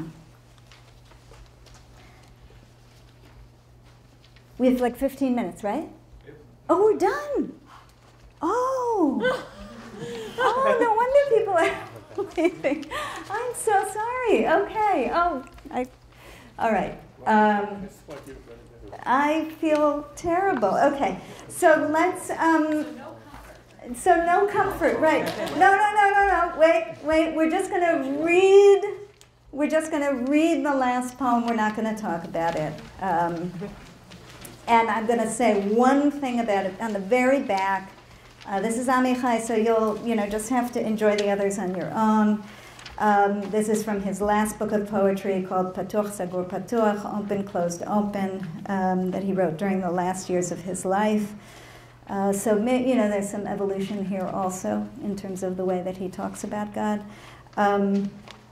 We have like fifteen minutes, right? Yep. Oh, we're done. Oh, oh, no wonder people are leaving. I'm so sorry. Okay. Oh, I, all right. Um, I feel terrible. Okay. So let's, um, so no comfort, right. No, no, no, no, no. Wait, wait. We're just going to read, we're just going to read the last poem. We're not going to talk about it. Um, and I'm going to say one thing about it on the very back. Uh, this is Amichai, so you'll you know just have to enjoy the others on your own. Um, this is from his last book of poetry called Patuch Sagur Patuch, Open Closed Open, um, that he wrote during the last years of his life. Uh, so you know there's some evolution here also in terms of the way that he talks about God. Um,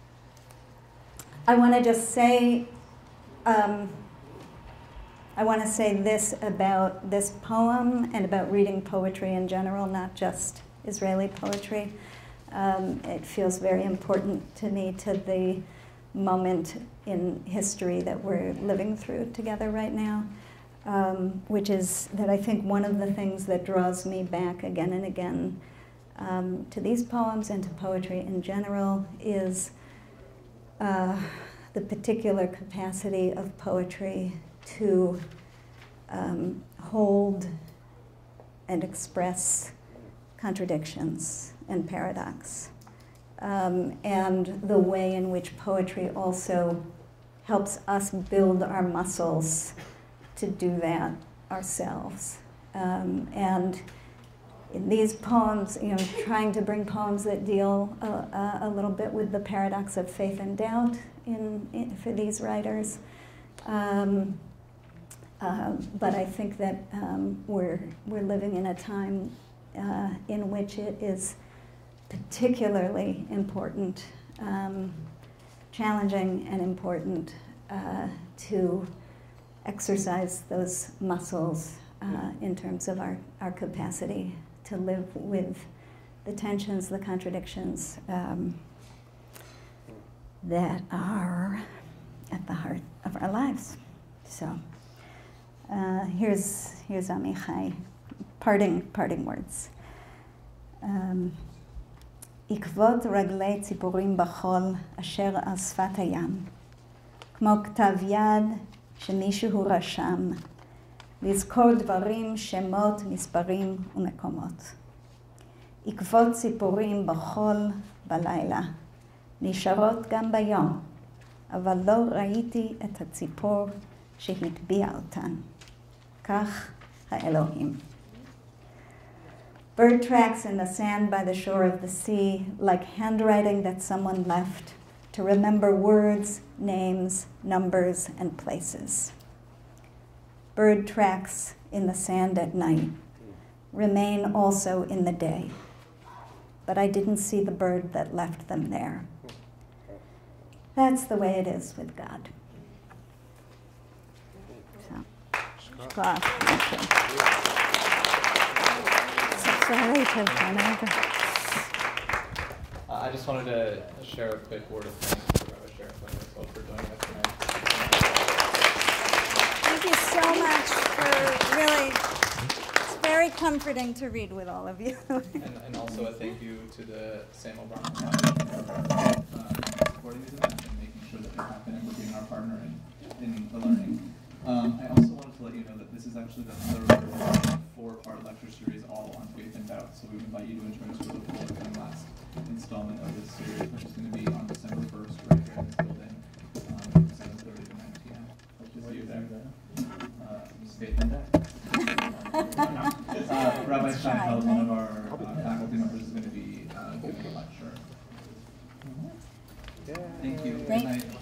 I want to just say. Um, I want to say this about this poem and about reading poetry in general, not just Israeli poetry. Um, it feels very important to me to the moment in history that we're living through together right now, um, which is that I think one of the things that draws me back again and again um, to these poems and to poetry in general is uh, the particular capacity of poetry to um, hold and express contradictions and paradox, um, and the way in which poetry also helps us build our muscles to do that ourselves. Um, and in these poems, you know, trying to bring poems that deal uh, a little bit with the paradox of faith and doubt in, in for these writers. Um, uh, but I think that um, we're we're living in a time uh, in which it is particularly important, um, challenging, and important uh, to exercise those muscles uh, in terms of our, our capacity to live with the tensions, the contradictions um, that are at the heart of our lives. So uh, here's here's Amichai, parting parting words. Um, עקבות רגלי ציפורים בחול אשר על שפת הים, כמו כתב יד שמישהו רשם, לזכור דברים, שמות, מספרים ומקומות. עקבות ציפורים בחול בלילה, נשארות גם ביום, אבל לא ראיתי את הציפור שהטביע אותן. כך האלוהים. Bird tracks in the sand by the shore of the sea, like handwriting that someone left to remember words, names, numbers, and places. Bird tracks in the sand at night remain also in the day, but I didn't see the bird that left them there. That's the way it is with God. So, shkar. Uh, I just wanted to share a quick word of thanks for Rabbi Sheriff and myself for joining us tonight. Thank you so much for really, it's very comforting to read with all of you. and, and also a thank you to the Samuel Brown Foundation for uh, supporting these events and making sure that they happen and for being our partner in, in the learning. Um, I also wanted to let you know that this is actually the third four-part lecture series all on faith and doubt, so we would invite you to join us for the fourth and last installment of this series, which is going to be on December first right here in this building um, from seven thirty to nine p m Hope to see you there. Uh, faith and doubt. uh, Rabbi Steinfeld, one of our uh, faculty members, is going to be uh, giving a lecture. Thank you. Good night.